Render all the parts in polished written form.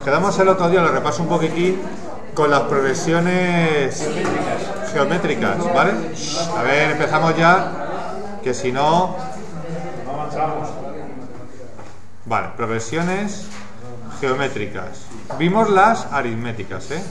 Quedamos el otro día, lo repaso un poquitín, con las progresiones geométricas, ¿vale? A ver, empezamos ya, que si no... Vale, progresiones geométricas. Vimos las aritméticas, ¿eh?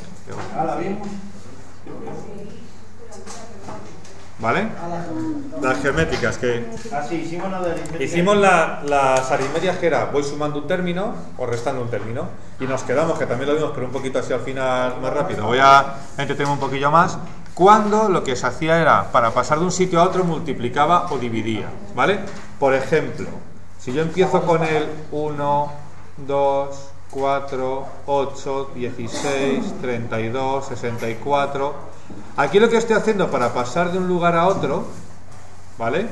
¿Vale? Las geométricas que... Hicimos las aritméticas que era voy sumando un término o restando un término y nos quedamos, que también lo vimos pero un poquito así al final más rápido, voy a entretenerme un poquillo más, cuando lo que se hacía era, para pasar de un sitio a otro, multiplicaba o dividía, ¿vale? Por ejemplo, si yo empiezo con el 1, 2, 4, 8, 16, 32, 64... Aquí lo que estoy haciendo para pasar de un lugar a otro, ¿vale?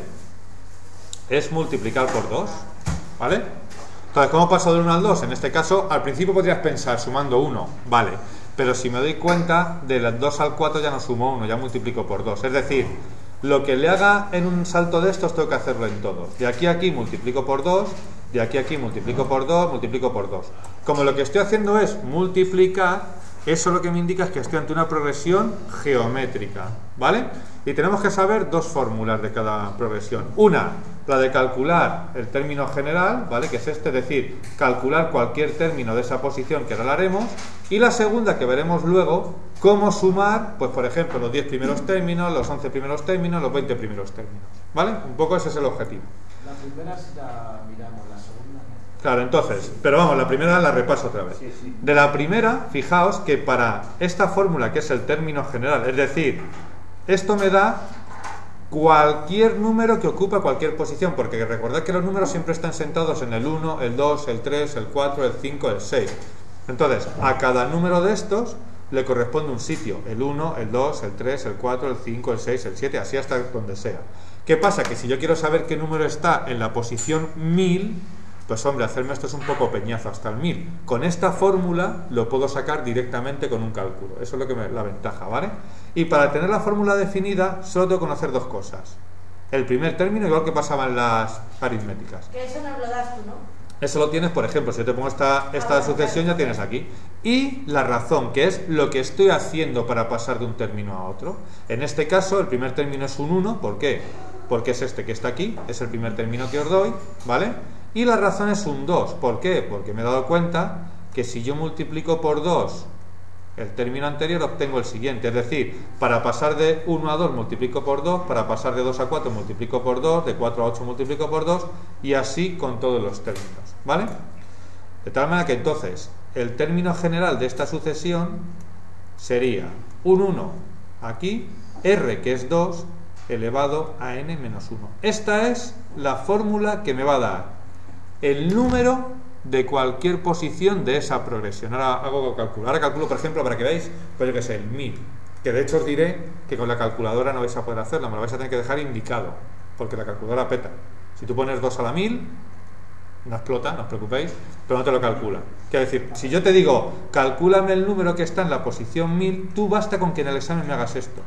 Es multiplicar por 2, ¿vale? Entonces, ¿cómo paso del 1 al 2? En este caso, al principio podrías pensar sumando 1, ¿vale? Pero si me doy cuenta, del 2 al 4 ya no sumo 1, ya multiplico por 2. Es decir, lo que le haga en un salto de estos tengo que hacerlo en todos. De aquí a aquí multiplico por 2, de aquí a aquí multiplico por 2, multiplico por 2. Como lo que estoy haciendo es multiplicar, eso lo que me indica es que estoy ante una progresión geométrica, ¿vale? Y tenemos que saber dos fórmulas de cada progresión. Una, la de calcular el término general, ¿vale? Que es este, es decir, calcular cualquier término de esa posición, que ahora la haremos. Y la segunda, que veremos luego, cómo sumar, pues por ejemplo, los 10 primeros términos, los 11 primeros términos, los 20 primeros términos, ¿vale? Un poco ese es el objetivo. La primera sí la miramos, la segunda no. Claro, entonces, pero vamos, la primera la repaso otra vez. Sí. De la primera, fijaos que para esta fórmula, que es el término general, es decir, esto me da cualquier número que ocupa cualquier posición, porque recordad que los números siempre están sentados en el 1, el 2, el 3, el 4, el 5, el 6. Entonces, a cada número de estos le corresponde un sitio, el 1, el 2, el 3, el 4, el 5, el 6, el 7, así hasta donde sea. ¿Qué pasa? Que si yo quiero saber qué número está en la posición 1000, pues hombre, hacerme esto es un poco peñazo hasta el 1000. Con esta fórmula lo puedo sacar directamente con un cálculo. Eso es lo que la ventaja, ¿vale? Y para tener la fórmula definida, solo tengo que conocer dos cosas. El primer término, igual que pasaba en las aritméticas. Que eso nos lo das tú, ¿no? Eso lo tienes, por ejemplo, si yo te pongo esta sucesión, ya tienes aquí. Y la razón, que es lo que estoy haciendo para pasar de un término a otro. En este caso, el primer término es un 1. ¿Por qué? Porque es este que está aquí, es el primer término que os doy, ¿vale? Y la razón es un 2. ¿Por qué? Porque me he dado cuenta que si yo multiplico por 2 el término anterior, obtengo el siguiente. Es decir, para pasar de 1 a 2 multiplico por 2, para pasar de 2 a 4 multiplico por 2, de 4 a 8 multiplico por 2, y así con todos los términos, ¿vale? De tal manera que entonces el término general de esta sucesión sería un 1 aquí, r, que es 2, elevado a n menos 1. Esta es la fórmula que me va a dar el número de cualquier posición de esa progresión. Ahora hago cálculo. Ahora calculo, por ejemplo, para que veáis, pues yo que sé, el 1000. Que de hecho os diré que con la calculadora no vais a poder hacerlo, me lo vais a tener que dejar indicado, porque la calculadora peta. Si tú pones 2 a la 1000, no explota, no os preocupéis, pero no te lo calcula. Quiero decir, si yo te digo, calcúlame el número que está en la posición 1000, tú basta con que en el examen me hagas esto.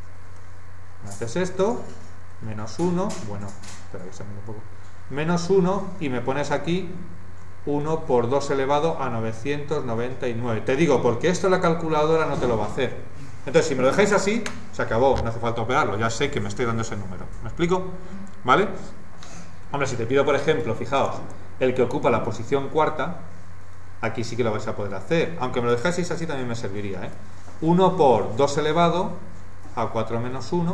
Me haces esto, menos 1, bueno, espera que examine un poco. Menos 1 y me pones aquí 1 por 2 elevado a 999. Te digo, porque esto la calculadora no te lo va a hacer. Entonces, si me lo dejáis así, se acabó, no hace falta operarlo, ya sé que me estoy dando ese número. ¿Me explico? ¿Vale? Hombre, si te pido, por ejemplo, fijaos, el que ocupa la posición cuarta, aquí sí que lo vais a poder hacer. Aunque me lo dejáis así también me serviría, ¿eh? 1 por 2 elevado a 4 menos 1,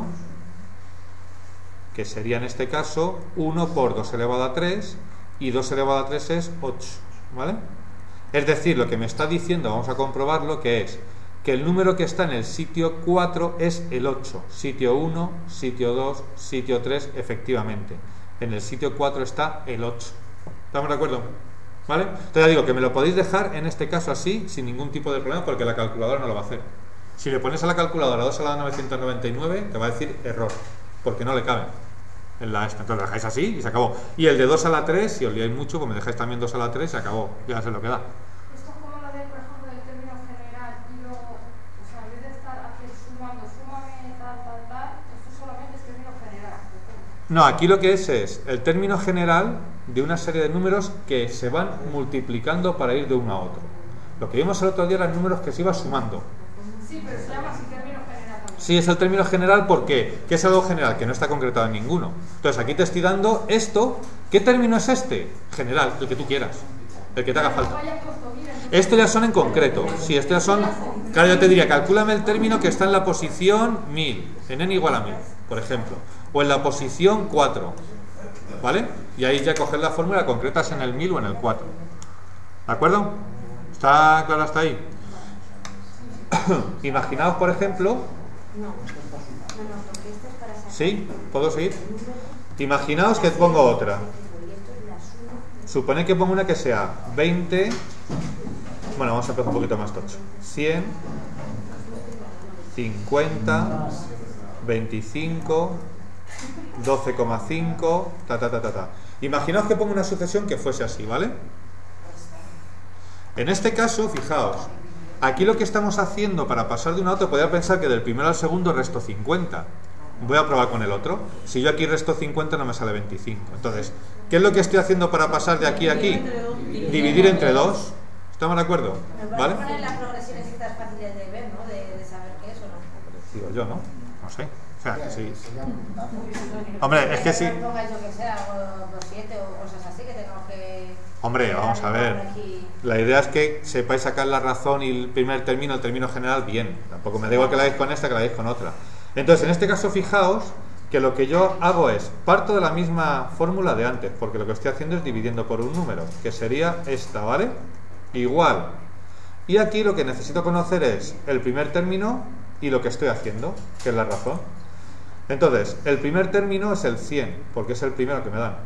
que sería en este caso 1 por 2 elevado a 3, y 2 elevado a 3 es 8, ¿vale? Es decir, lo que me está diciendo, vamos a comprobarlo, que es que el número que está en el sitio 4 es el 8, sitio 1, sitio 2, sitio 3, efectivamente. En el sitio 4 está el 8. ¿Estamos de acuerdo? ¿Vale? Entonces ya digo que me lo podéis dejar en este caso así, sin ningún tipo de problema, porque la calculadora no lo va a hacer. Si le pones a la calculadora 2 elevado a 999, te va a decir error, porque no le cabe en la esta. Entonces lo dejáis así y se acabó. Y el de 2 a la 3, si os liáis mucho, pues me dejáis también 2 a la 3 y se acabó. Ya sé lo que da. Esto es como lo de, por ejemplo, del término general y luego, o sea, en vez de estar aquí sumando, súmame tal, esto solamente es término general. No, aquí lo que es el término general de una serie de números que se van multiplicando para ir de uno a otro. Lo que vimos el otro día eran números que se iba sumando. Sí, pero se llama así término general también. Sí, es el término general, ¿por qué? ¿Qué es algo general? Que no está concretado en ninguno. Entonces aquí te estoy dando esto. ¿Qué término es este? General, el que tú quieras, el que te haga falta. Estos ya son en concreto. Sí, estos ya son... Claro, yo te diría, calcúlame el término que está en la posición 1000, en n igual a 1000, por ejemplo. O en la posición 4, ¿vale? Y ahí ya coges la fórmula, concretas en el 1000 o en el 4. ¿De acuerdo? ¿Está claro hasta ahí? Imaginaos, por ejemplo... ¿Sí? ¿Puedo seguir? Imaginaos que pongo otra. Supone que pongo una que sea 20... Bueno, vamos a empezar un poquito más tocho. 100, 50, 25, 12,5, ta. Imaginaos que pongo una sucesión que fuese así, ¿vale? En este caso, fijaos, aquí lo que estamos haciendo para pasar de un a otro, podría pensar que del primero al segundo resto 50. Voy a probar con el otro. Si yo aquí resto 50 no me sale 25. Entonces, ¿qué es lo que estoy haciendo para pasar de aquí a aquí? Dividir entre 2. ¿Estamos de acuerdo? ¿Vale? Poner las progresiones estas fáciles de ver, ¿no? De saber qué es o no. Digo yo, ¿no? No sé. O sea, que sí. Hombre, es que sí. No pongas yo que sea, por 7 o cosas así, que tengamos que... Hombre, vamos a ver. La idea es que sepáis sacar la razón y el primer término, el término general, bien. Tampoco me da igual que la hagáis con esta que la hagáis con otra. Entonces, en este caso, fijaos que lo que yo hago es, parto de la misma fórmula de antes, porque lo que estoy haciendo es dividiendo por un número, que sería esta, ¿vale? Igual. Y aquí lo que necesito conocer es el primer término y lo que estoy haciendo, que es la razón. Entonces, el primer término es el 100, porque es el primero que me dan.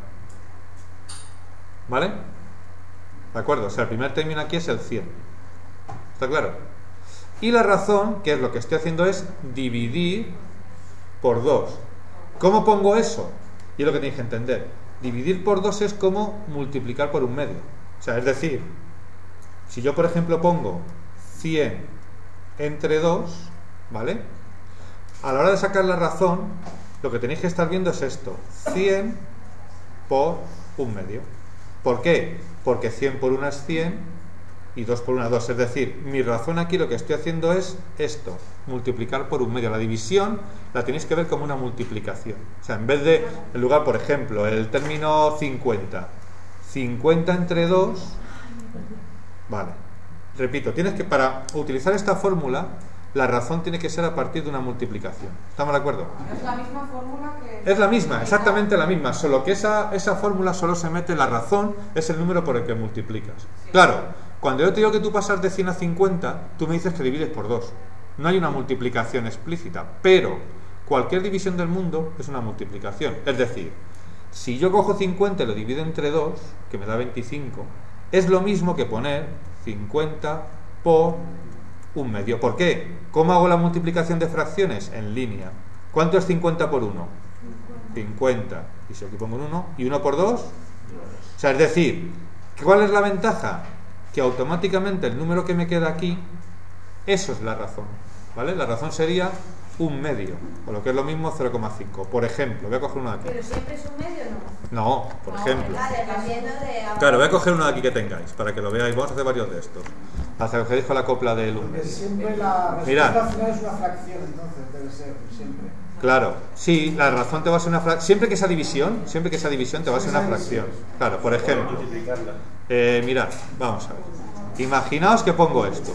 ¿Vale? ¿De acuerdo? O sea, el primer término aquí es el 100. ¿Está claro? Y la razón, que es lo que estoy haciendo, es dividir por 2. ¿Cómo pongo eso? Y es lo que tenéis que entender. Dividir por 2 es como multiplicar por un medio. O sea, es decir, si yo, por ejemplo, pongo 100 entre 2, ¿vale? A la hora de sacar la razón, lo que tenéis que estar viendo es esto. 100 por un medio. ¿Por qué? Porque 100 por 1 es 100 y 2 por 1 es 2. Es decir, mi razón aquí lo que estoy haciendo es esto, multiplicar por un medio. La división la tenéis que ver como una multiplicación. O sea, en vez de, en lugar, por ejemplo, el término 50. 50 entre 2... Vale, repito, tienes que, para utilizar esta fórmula, la razón tiene que ser a partir de una multiplicación. ¿Estamos de acuerdo? Es la misma fórmula que... Es la misma, exactamente la misma, solo que esa fórmula solo se mete, la razón es el número por el que multiplicas. Claro, cuando yo te digo que tú pasas de 100 a 50, tú me dices que divides por 2. No hay una multiplicación explícita, pero cualquier división del mundo es una multiplicación. Es decir, si yo cojo 50 y lo divido entre 2, que me da 25, es lo mismo que poner 50 por un medio. ¿Por qué? ¿Cómo hago la multiplicación de fracciones? En línea. ¿Cuánto es 50 por 1? 50. Y si aquí pongo un 1, ¿y 1 por 2? O sea, es decir, ¿cuál es la ventaja? Que automáticamente el número que me queda aquí, eso es la razón, ¿vale? La razón sería un medio, o lo que es lo mismo 0,5. Por ejemplo, voy a coger uno de aquí. ¿Pero siempre es un medio o no? No, por ejemplo. Dependiendo de... Claro, voy a coger uno de aquí que tengáis, para que lo veáis. Vamos a hacer varios de estos. Hasta que os quedéis con la copla del 1. Siempre la respuesta final es una fracción, entonces, debe ser, siempre. Claro, sí, la razón te va a ser una fracción. Siempre que sea división te va a ser una fracción. Claro, por ejemplo. Mirad, vamos a ver. Imaginaos que pongo esto.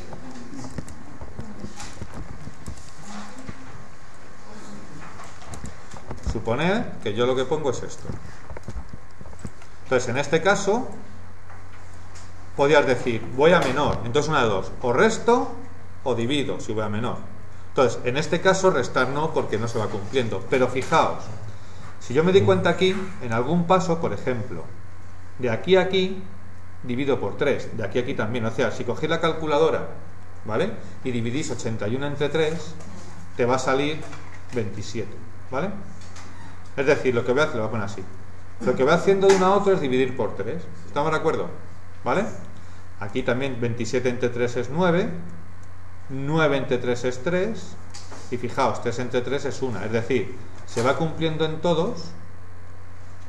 Suponed que yo lo que pongo es esto. Entonces, en este caso, podrías decir, voy a menor. Entonces, una de dos, o resto o divido, si voy a menor. Entonces, en este caso, restar no, porque no se va cumpliendo. Pero fijaos, si yo me di cuenta aquí, en algún paso, por ejemplo, de aquí a aquí, divido por 3, de aquí a aquí también. O sea, si cogéis la calculadora, ¿vale? Y dividís 81 entre 3, te va a salir 27, ¿vale? Es decir, lo que voy a hacer, lo voy a poner así. Lo que voy haciendo de uno a otro es dividir por 3. ¿Estamos de acuerdo? ¿Vale? Aquí también 27 entre 3 es 9. 9 entre 3 es 3. Y fijaos, 3 entre 3 es 1. Es decir, se va cumpliendo en todos.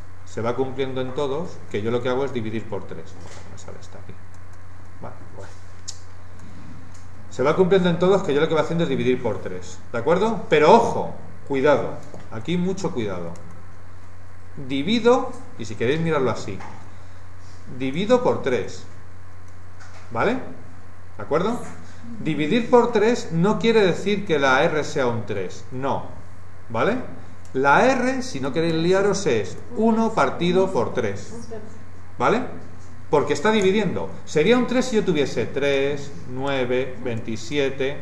Que yo lo que hago es dividir por 3. Me sale esta aquí. Vale, bueno. Se va cumpliendo en todos que yo lo que voy haciendo es dividir por 3, ¿de acuerdo? Pero ojo, cuidado, aquí mucho cuidado. Divido, y si queréis mirarlo así, divido por 3, ¿vale? ¿De acuerdo? Dividir por 3 no quiere decir que la R sea un 3, no, ¿vale? La R, si no queréis liaros, es 1 partido por 3, ¿vale? Porque está dividiendo. Sería un 3 si yo tuviese 3, 9, 27,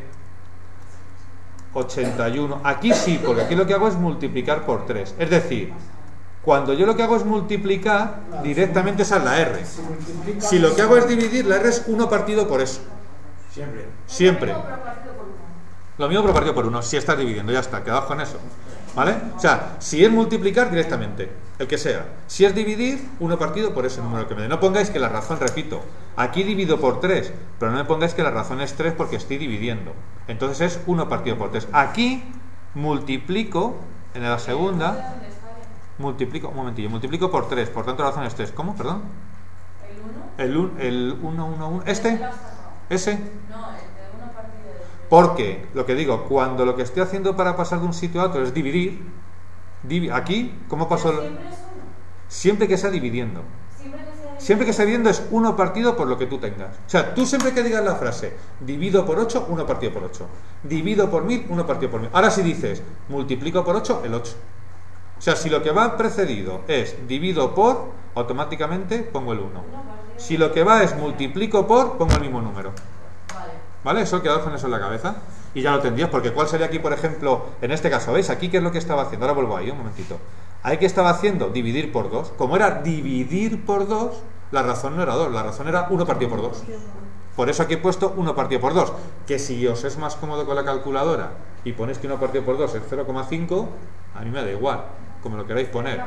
81. Aquí sí, porque aquí lo que hago es multiplicar por 3. Es decir, cuando yo lo que hago es multiplicar, directamente esa es la R. Si lo que hago es dividir, la R es 1 partido por eso. Siempre. Lo mismo pero partido por 1. Si estás dividiendo, ya está, quedaos con eso. ¿Vale? O sea, si es multiplicar, directamente, el que sea. Si es dividir, 1 partido por ese número que me dé. No pongáis que la razón, repito, aquí divido por 3, pero no me pongáis que la razón es 3 porque estoy dividiendo. Entonces es 1 partido por 3. Aquí multiplico, en la segunda, multiplico, un momentillo, multiplico por 3, por tanto la razón es 3. ¿Cómo? Perdón. ¿El 1? El 1, 1, 1. ¿Este? ¿Ese? No, porque, lo que digo, cuando lo que estoy haciendo para pasar de un sitio a otro es dividir, aquí, ¿cómo paso? Siempre que sea dividiendo. Siempre que sea dividiendo es 1 partido por lo que tú tengas. O sea, tú siempre que digas la frase, divido por 8, 1 partido por 8. Divido por 1000, 1 partido por 1000. Ahora si dices, multiplico por 8, el 8. O sea, si lo que va precedido es divido por, automáticamente pongo el 1. Si lo que va es multiplico por, pongo el mismo número. ¿Vale? Eso quedaos con eso en la cabeza y ya lo tendrías, porque ¿cuál sería aquí, por ejemplo, en este caso? ¿Veis? Aquí, ¿qué es lo que estaba haciendo? Ahora vuelvo ahí, un momentito. Ahí que estaba haciendo dividir por 2. Como era dividir por 2, la razón no era 2, la razón era 1 partido por 2. Por eso aquí he puesto 1 partido por 2. Que si os es más cómodo con la calculadora y ponéis que 1 partido por 2 es 0,5, a mí me da igual, como lo queráis poner.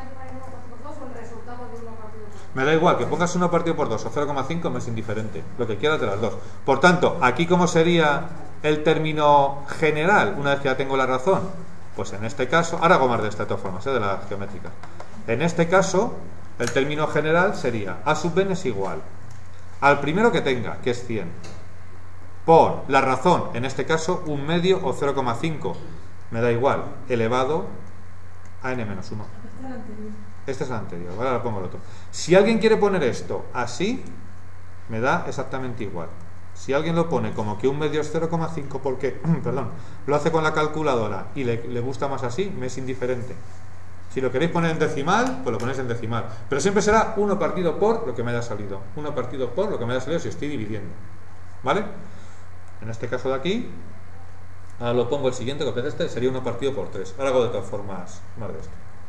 Me da igual, que pongas 1 partido por 2 o 0,5 me es indiferente, lo que quieras de las dos. Por tanto, aquí ¿cómo sería el término general una vez que ya tengo la razón? Pues en este caso, ahora hago más de todas formas, de la geométrica. En este caso, el término general sería A sub n es igual al primero que tenga, que es 100, por la razón, en este caso, 1 medio o 0,5, me da igual, elevado a n menos 1. Este es el anterior, ¿vale? Ahora pongo el otro. Si alguien quiere poner esto así, me da exactamente igual. Si alguien lo pone como que 1 medio es 0,5 porque, perdón, lo hace con la calculadora y le gusta más así, me es indiferente. Si lo queréis poner en decimal, pues lo ponéis en decimal. Pero siempre será 1 partido por lo que me haya salido. 1 partido por lo que me haya salido si estoy dividiendo. ¿Vale? En este caso de aquí, ahora lo pongo el siguiente, que este sería 1 partido por 3. Ahora hago de todas formas más de esto.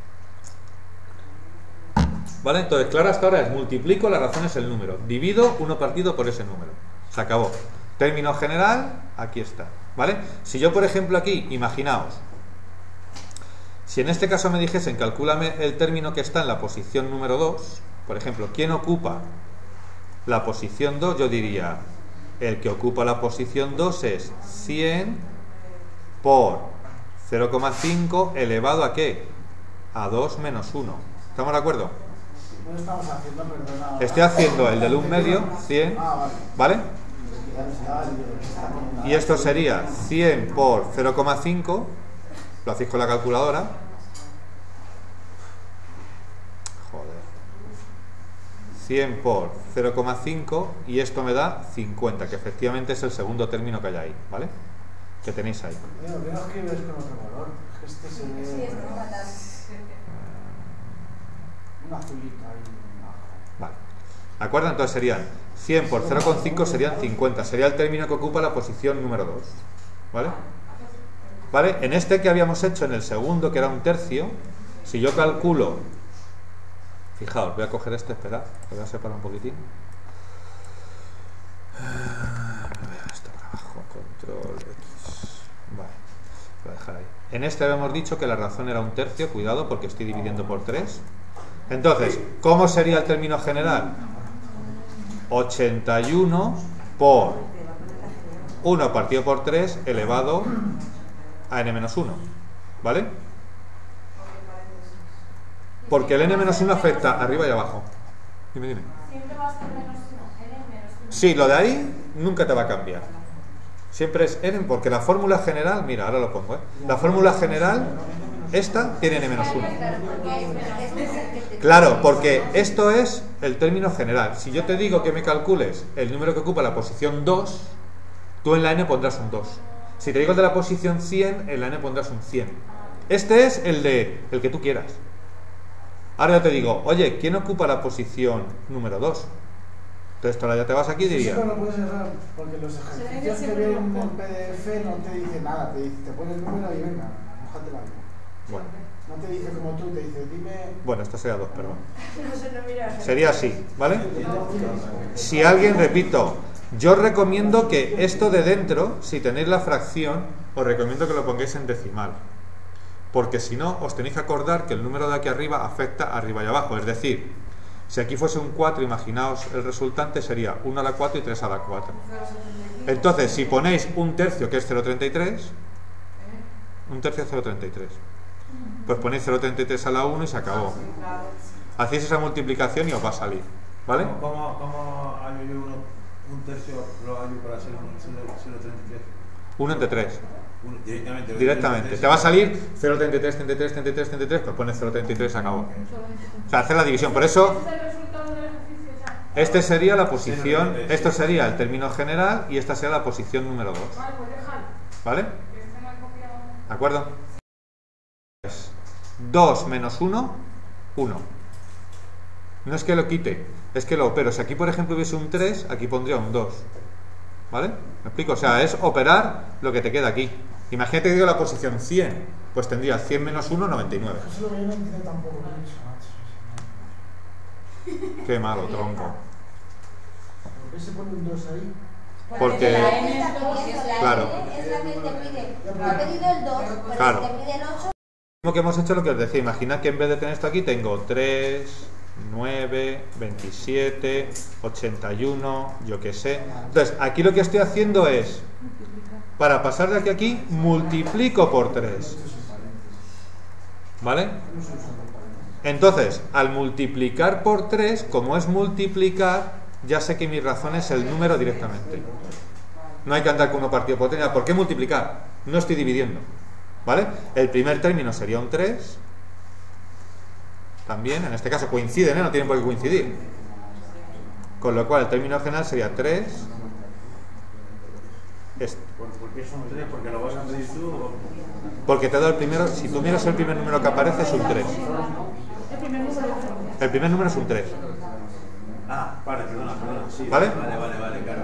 ¿Vale? Entonces, claro, hasta ahora es multiplico, la razón es el número. Divido 1 partido por ese número. Se acabó. Término general, aquí está. ¿Vale? Si yo, por ejemplo, aquí, imaginaos, si en este caso me dijesen, calcúlame el término que está en la posición número 2, por ejemplo, ¿quién ocupa la posición 2? Yo diría, el que ocupa la posición 2 es 100 por 0,5 elevado a ¿qué? A 2 menos 1. ¿Estamos de acuerdo? No estamos haciendo, perdona. Estoy haciendo el del 1 medio, 100, ¿vale? Y esto sería 100 por 0,5, lo hacéis con la calculadora. Joder. 100 por 0,5 y esto me da 50, que efectivamente es el segundo término que hay ahí, ¿vale? Que tenéis ahí. ¿Por qué no escribes con otro color? Este se ve... Sí, es fatal. Un azulito ahí. Vale. ¿De acuerdo? Entonces serían 100 por 0,5 serían 50. Sería el término que ocupa la posición número 2. ¿Vale? ¿Vale? En este que habíamos hecho en el segundo, que era un tercio, si yo calculo... Fijaos, voy a coger este, esperad, lo voy a separar un poquitín. Esto para abajo, control X. Vale, lo voy a dejar ahí. En este habíamos dicho que la razón era un tercio, cuidado porque estoy dividiendo por 3. Entonces, ¿cómo sería el término general? 81 por 1 partido por 3 elevado a n-1, ¿vale? Porque el n-1 afecta arriba y abajo. Dime. Siempre va a ser menos 1, n menos 1. Sí, lo de ahí nunca te va a cambiar. Siempre es n, porque la fórmula general, mira, ahora lo pongo, la fórmula general, esta tiene n menos 1. Claro, porque esto es el término general. Si yo te digo que me calcules el número que ocupa la posición 2, tú en la n pondrás un 2. Si te digo el de la posición 100, en la n pondrás un 100. Este es el que tú quieras. Ahora yo te digo, oye, ¿quién ocupa la posición número 2? Entonces ahora ya te vas aquí y dirías... Eso no lo puedes errar, porque los ejercicios que vienen en el PDF no te dicen nada, te pone el número y venga, mójate la vida. Bueno. No te dice como tú, te dice, dime... Bueno, esta sería 2, perdón. Sería así, ¿vale? Si alguien, repito, yo os recomiendo que esto de dentro, si tenéis la fracción, os recomiendo que lo pongáis en decimal. Porque si no, os tenéis que acordar que el número de aquí arriba afecta arriba y abajo. Es decir, si aquí fuese un 4, imaginaos el resultante sería 1 a la 4 y 3 a la 4. Entonces, si ponéis un tercio, que es 0,33, un tercio es 0,33. Pues ponéis 0,33 a la 1 y se acabó. Hacéis esa multiplicación y os va a salir, ¿vale? ¿Cómo hallo yo un tercio lo hallo para hacer 0,33? 1 entre 3. Directamente. Te va a salir 0,33, 33, 33, 33, pues pones 0,33 y se acabó. O sea, hacer la división. Por eso, este sería la posición, esto sería el término general y esta sería la posición número 2. ¿Vale? ¿De acuerdo? 2 menos 1, 1. No es que lo quite, es que lo opero. Si aquí, por ejemplo, hubiese un 3, aquí pondría un 2. ¿Vale? ¿Me explico? O sea, es operar lo que te queda aquí. Imagínate que digo la posición 100, pues tendría 100 menos 1, 99. Eso lo que yo no entiendo tampoco. Qué malo, tronco. ¿Por qué se pone un 2 ahí? Porque... La N está pidiendo, la Claro. N es la que te pide. No ha pedido el 2, pues Claro. te pide el 8. Lo que hemos hecho es lo que os decía. Imaginad que en vez de tener esto aquí tengo 3, 9, 27, 81, yo qué sé. Entonces, aquí lo que estoy haciendo es, para pasar de aquí a aquí, multiplico por 3. ¿Vale? Entonces, al multiplicar por 3, como es multiplicar, ya sé que mi razón es el número directamente. No hay que andar con 1 partido por 3. ¿Por qué multiplicar? No estoy dividiendo. ¿Vale? El primer término sería un 3. También, en este caso coinciden, no tienen por qué coincidir. Con lo cual el término general sería 3. ¿Por qué son 3? ¿Porque lo vas a medir tú? Porque te he dado el primero, si tú miras el primer número que aparece es un 3. El primer número es un 3. Ah, vale, perdona. Sí, ¿Vale? Vale, claro.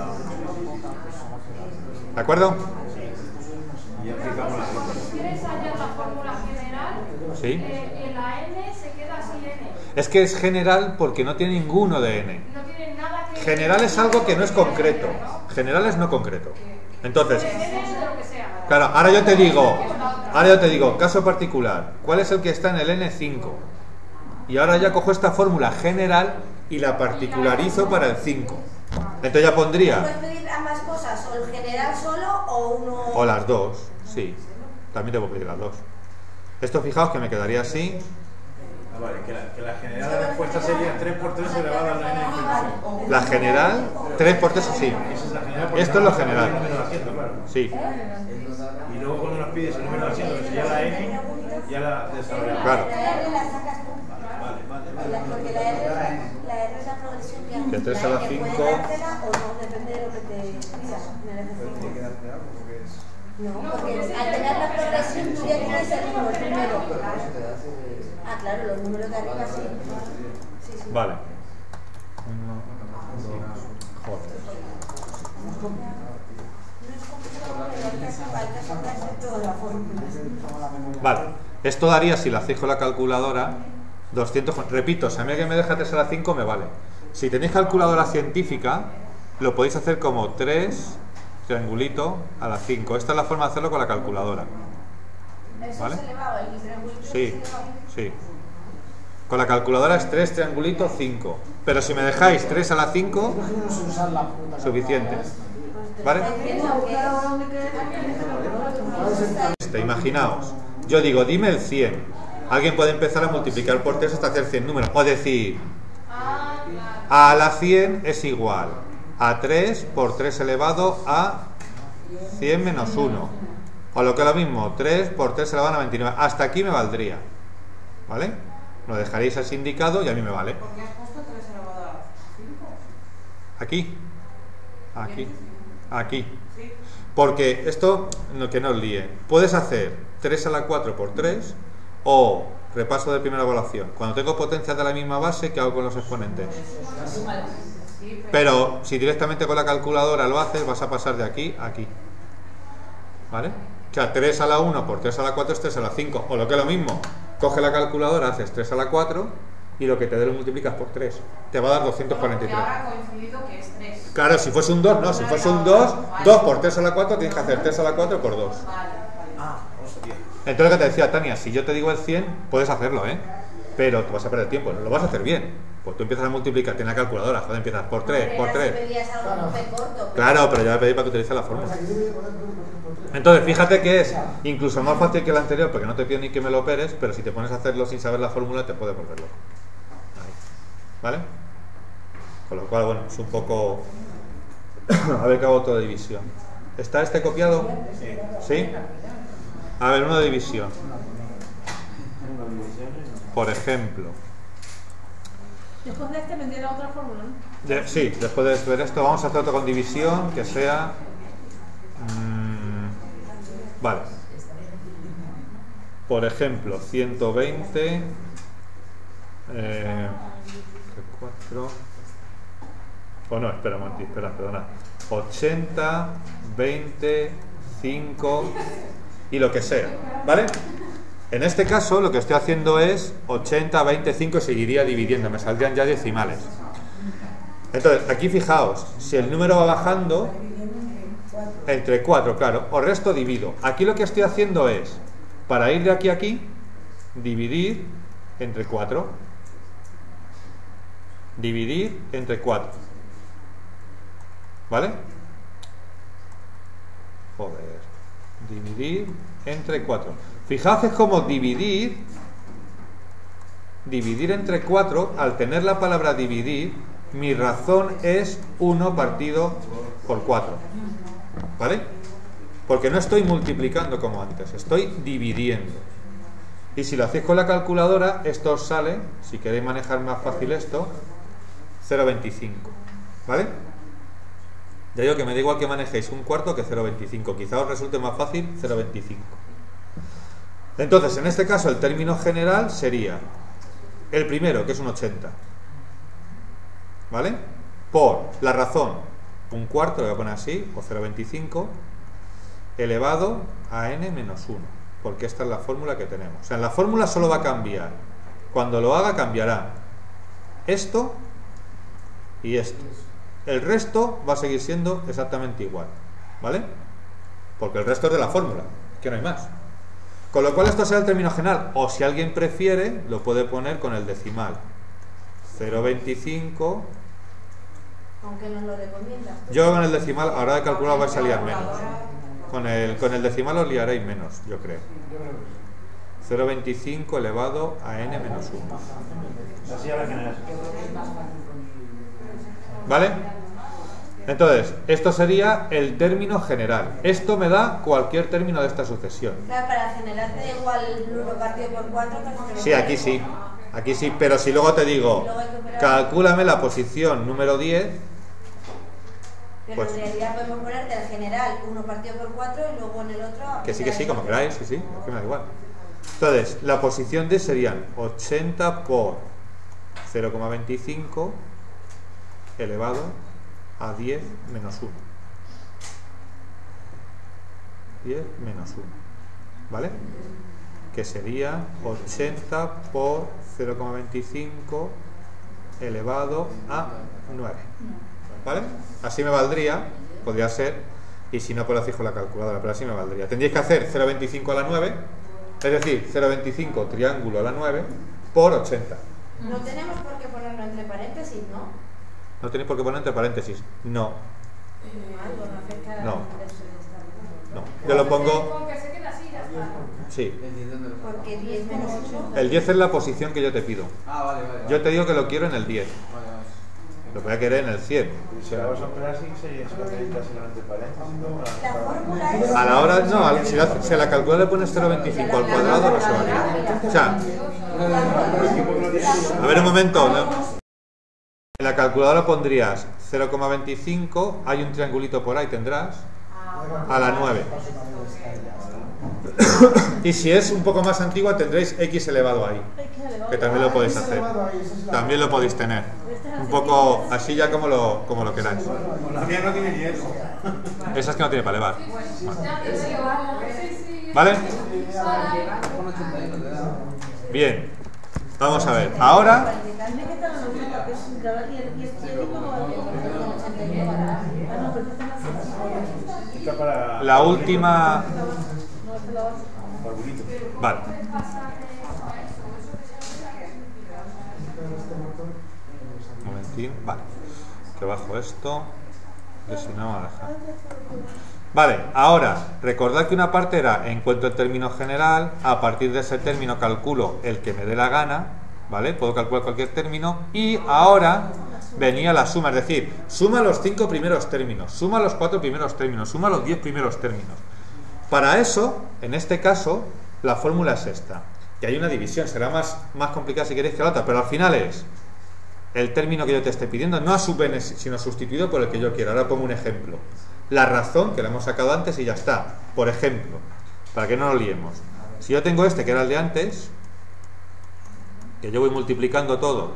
¿De acuerdo? Y aplicamos la fórmula. Si quieres hallar la fórmula general, Sí. en la n se queda así n. Es que es general porque no tiene ninguno de n. No tiene nada que... General es algo que no es concreto. General es no concreto. Entonces, N de lo que sea. claro, ahora yo te digo, caso particular, ¿cuál es el que está en el N5? Y ahora ya cojo esta fórmula general y la particularizo para el 5. Entonces ya ¿Puedes pondría, pedir ambas cosas? ¿O el general solo o uno? o las dos, sí, también debo pedir las dos. Esto fijaos que me quedaría así. Ah, vale, que la general de la respuesta sería 3 por 3 elevado a la n inclusive. La general, 3 por 3, sí. Esa es la general porque Esto es lo el general. número de asiento, claro. Sí, Y luego cuando nos pides el número de asiento, que sería la n, ya la desarrollamos. claro. La R la sacas tú. Vale. Porque la R es la progresión que De 3 a la 5. puedes dártela o no, depende de lo que te pidas. No, porque al tener la progresión tú ya tienes el número primero. Ah, claro, los números de arriba sí. Sí. Vale. Vale, esto daría, si la hacéis con la calculadora, 200. Repito, si a mí alguien me deja 3 a la 5 me vale. Si tenéis calculadora científica, lo podéis hacer como 3 triangulito a la 5. Esta es la forma de hacerlo con la calculadora. ¿Vale? Sí, sí. Con la calculadora es 3 triangulito 5. Pero si me dejáis 3 a la 5, suficiente. ¿Vale? Imaginaos, yo digo, dime el 100. Alguien puede empezar a multiplicar por 3 hasta hacer 100 números. O decir, a la 100 es igual a 3 por 3 elevado a 100 menos 1. O lo que es lo mismo, 3 por 3 elevado a 29. Hasta aquí me valdría. ¿Vale? Lo dejaréis así indicado y a mí me vale. ¿Por qué has puesto 3 elevado a 5? Aquí. Aquí. Aquí. Sí. Porque esto, que no os líe. Puedes hacer 3 a la 4 por 3 o repaso de primera evaluación. Cuando tengo potencias de la misma base, ¿qué hago con los exponentes? Pero si directamente con la calculadora lo haces, vas a pasar de aquí a aquí. ¿Vale? O sea, 3 a la 1 por 3 a la 4 es 3 a la 5. O lo que es lo mismo, coge la calculadora, haces 3 a la 4 y lo que te dé lo multiplicas por 3. Te va a dar 243. Y ahora ha coincidido que es 3. Claro, si fuese un 2, no. Si fuese un 2, 2 por 3 a la 4 tienes que hacer 3 a la 4 por 2. Vale. Ah, hostia. Entonces lo que te decía Tania, si yo te digo el 100, puedes hacerlo, ¿eh? Pero tú vas a perder tiempo, lo vas a hacer bien. Pues tú empiezas a multiplicar, tienes la calculadora, joder, empiezas por 3, por 3. Claro, pero ya le pedí para que utilices la fórmula. Entonces, fíjate que es incluso más fácil que el anterior, porque no te pido ni que me lo operes, pero si te pones a hacerlo sin saber la fórmula, te puede volver loco. Ahí. ¿Vale? Con lo cual, bueno, es un poco... A ver qué hago todo de división. ¿Está este copiado? ¿Sí? A ver, uno de división. Por ejemplo. Después de este vendría otra fórmula, ¿no? Sí, después de ver esto, vamos a hacer otro con división que sea... vale. Por ejemplo, 120... 4... Oh, no, espera un momentito, perdona. 80, 20, 5 y lo que sea, ¿vale? En este caso lo que estoy haciendo es 80, 25 y seguiría dividiendo, me saldrían ya decimales. Entonces, aquí fijaos, si el número va bajando, entre 4, claro, o resto divido. Aquí lo que estoy haciendo es, para ir de aquí a aquí, dividir entre 4. Dividir entre 4. ¿Vale? Joder. Dividir entre 4. Fijaos, es como dividir entre 4. Al tener la palabra dividir, mi razón es 1 partido por 4. ¿Vale? Porque no estoy multiplicando como antes, estoy dividiendo. Y si lo hacéis con la calculadora, esto os sale, si queréis manejar más fácil esto, 0,25. ¿Vale? Ya digo que me da igual que manejéis un cuarto que 0,25. Quizá os resulte más fácil 0,25. Entonces, en este caso, el término general sería el primero, que es un 80. ¿Vale? Por la razón, un cuarto, lo voy a poner así, o 0,25, elevado a n menos 1. Porque esta es la fórmula que tenemos. O sea, en la fórmula solo va a cambiar. Cuando lo haga, cambiará esto y esto. El resto va a seguir siendo exactamente igual, ¿vale? Porque el resto es de la fórmula, que no hay más. Con lo cual esto será el término general, o si alguien prefiere, lo puede poner con el decimal. 0,25. Aunque no lo recomiendas. Yo con el decimal, ahora de calcular vais a liar menos. Con el decimal os liaréis menos, yo creo. 0,25 elevado a n menos 1. Así a la general. ¿Vale? Entonces, esto sería el término general. Esto me da cualquier término de esta sucesión. Claro, para generar te da igual el 1 partido por 4. Sí, aquí sí. Aquí sí, pero si luego te digo, calcúlame la posición número 10. Pero Pues, en realidad podemos ponerte el general 1 partido por 4 y luego en el otro... que sí, como queráis, sí, es que me da igual. Entonces, la posición D serían 80 por 0,25 elevado a 10 menos 1. 10 menos 1. ¿Vale? Que sería 80 por 0,25 elevado a 9. ¿Vale? Así me valdría, podría ser, y si no, pues lo fijo la calculadora, pero así me valdría. Tendríais que hacer 0,25 a la 9, es decir, 0,25 triángulo a la 9 por 80. No tenemos por qué ponerlo entre paréntesis, ¿no? No tenéis por qué poner entre paréntesis. No. No. No. Yo lo pongo... Con que se quede así, ya está. Sí. Porque 10 menos 1... El 10 es la posición que yo te pido. Ah, vale. Yo te digo que lo quiero en el 10. Vale. lo voy a querer en el 100. Si la vas a operar así, se lo necesitas entre paréntesis. La fórmula es... A la hora, no, si a la calculadora le pones 0,25 al cuadrado, no se va a quedar. O sea, a ver un momento, ¿no? En la calculadora pondrías 0,25, hay un triangulito por ahí, tendrás, a la 9. Y si es un poco más antigua, tendréis x elevado ahí, que también lo podéis hacer. También lo podéis tener. Un poco así ya como lo queráis. La mía no tiene ni eso. Esa es que no tiene para elevar. ¿Vale? Bien. Vamos a ver. Ahora... La última... Vale. Un momentín. Vale. Que bajo esto. Que si no va a dejar. Vale, ahora, recordad que una parte era encuentro el término general, a partir de ese término calculo el que me dé la gana, ¿vale? Puedo calcular cualquier término, y ahora venía la suma, es decir, suma los 5 primeros términos, suma los 4 primeros términos, suma los 10 primeros términos. Para eso, en este caso, la fórmula es esta, que hay una división, será más complicada si queréis que la otra, pero al final es el término que yo te esté pidiendo, no a sub n, sino sustituido por el que yo quiera. Ahora pongo un ejemplo. La razón, que la hemos sacado antes y ya está. Por ejemplo, para que no nos liemos. Si yo tengo este, que era el de antes, que yo voy multiplicando todo,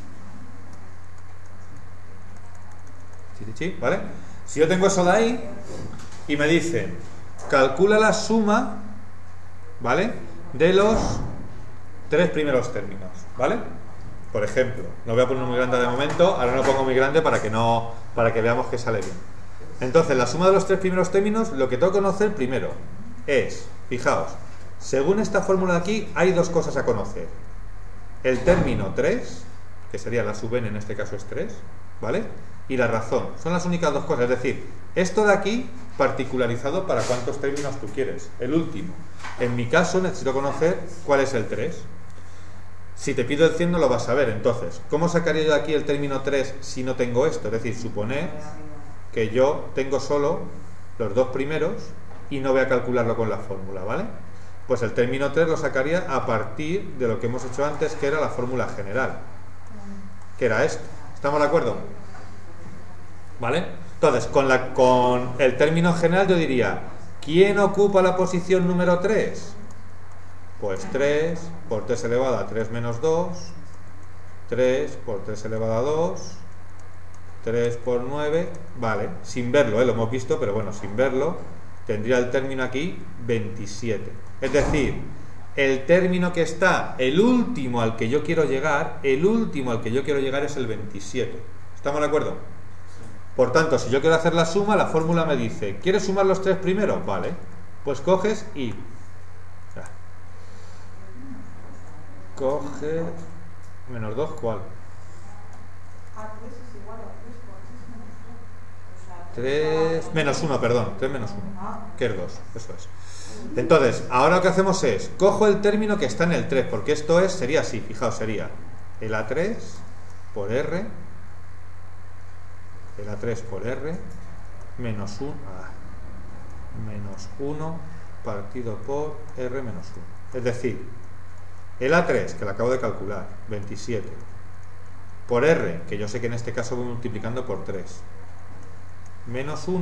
¿vale? Si yo tengo eso de ahí y me dicen, calcula la suma, ¿vale?, de los 3 primeros términos, ¿vale? Por ejemplo, no voy a poner muy grande de momento, ahora no pongo muy grande para que veamos que sale bien. Entonces, la suma de los 3 primeros términos, lo que tengo que conocer primero es, fijaos, según esta fórmula de aquí, hay 2 cosas a conocer. El término 3, que sería la sub n, en este caso es 3, ¿vale? Y la razón. Son las únicas 2 cosas. Es decir, esto de aquí, particularizado para cuántos términos tú quieres. El último. En mi caso, necesito conocer cuál es el 3. Si te pido el 100 no lo vas a ver. Entonces, ¿cómo sacaría yo de aquí el término 3 si no tengo esto? Es decir, suponer que yo tengo solo los 2 primeros y no voy a calcularlo con la fórmula, ¿vale? Pues el término 3 lo sacaría a partir de lo que hemos hecho antes, que era la fórmula general, que era esto. ¿Estamos de acuerdo? ¿Vale? Entonces, con el término general yo diría, ¿quién ocupa la posición número 3? Pues 3 por 3 elevado a 3 menos 2, 3 por 3 elevado a 2, 3 por 9, vale, sin verlo, lo hemos visto, pero bueno, sin verlo, tendría el término aquí 27. Es decir, el término que está, el último al que yo quiero llegar, es el 27. ¿Estamos de acuerdo? Por tanto, si yo quiero hacer la suma, la fórmula me dice, ¿quieres sumar los 3 primeros? Vale, pues coges y... Coge... menos 2, ¿cuál? 3 menos 1, perdón, 3 menos 1, que es 2, eso es. Entonces, ahora lo que hacemos es, cojo el término que está en el 3, porque esto sería así, fijaos, sería el A3 por R, el A3 por R, menos 1 partido por R menos 1. Es decir, el A3, que lo acabo de calcular, 27, por R, que yo sé que en este caso voy multiplicando por 3, menos 1,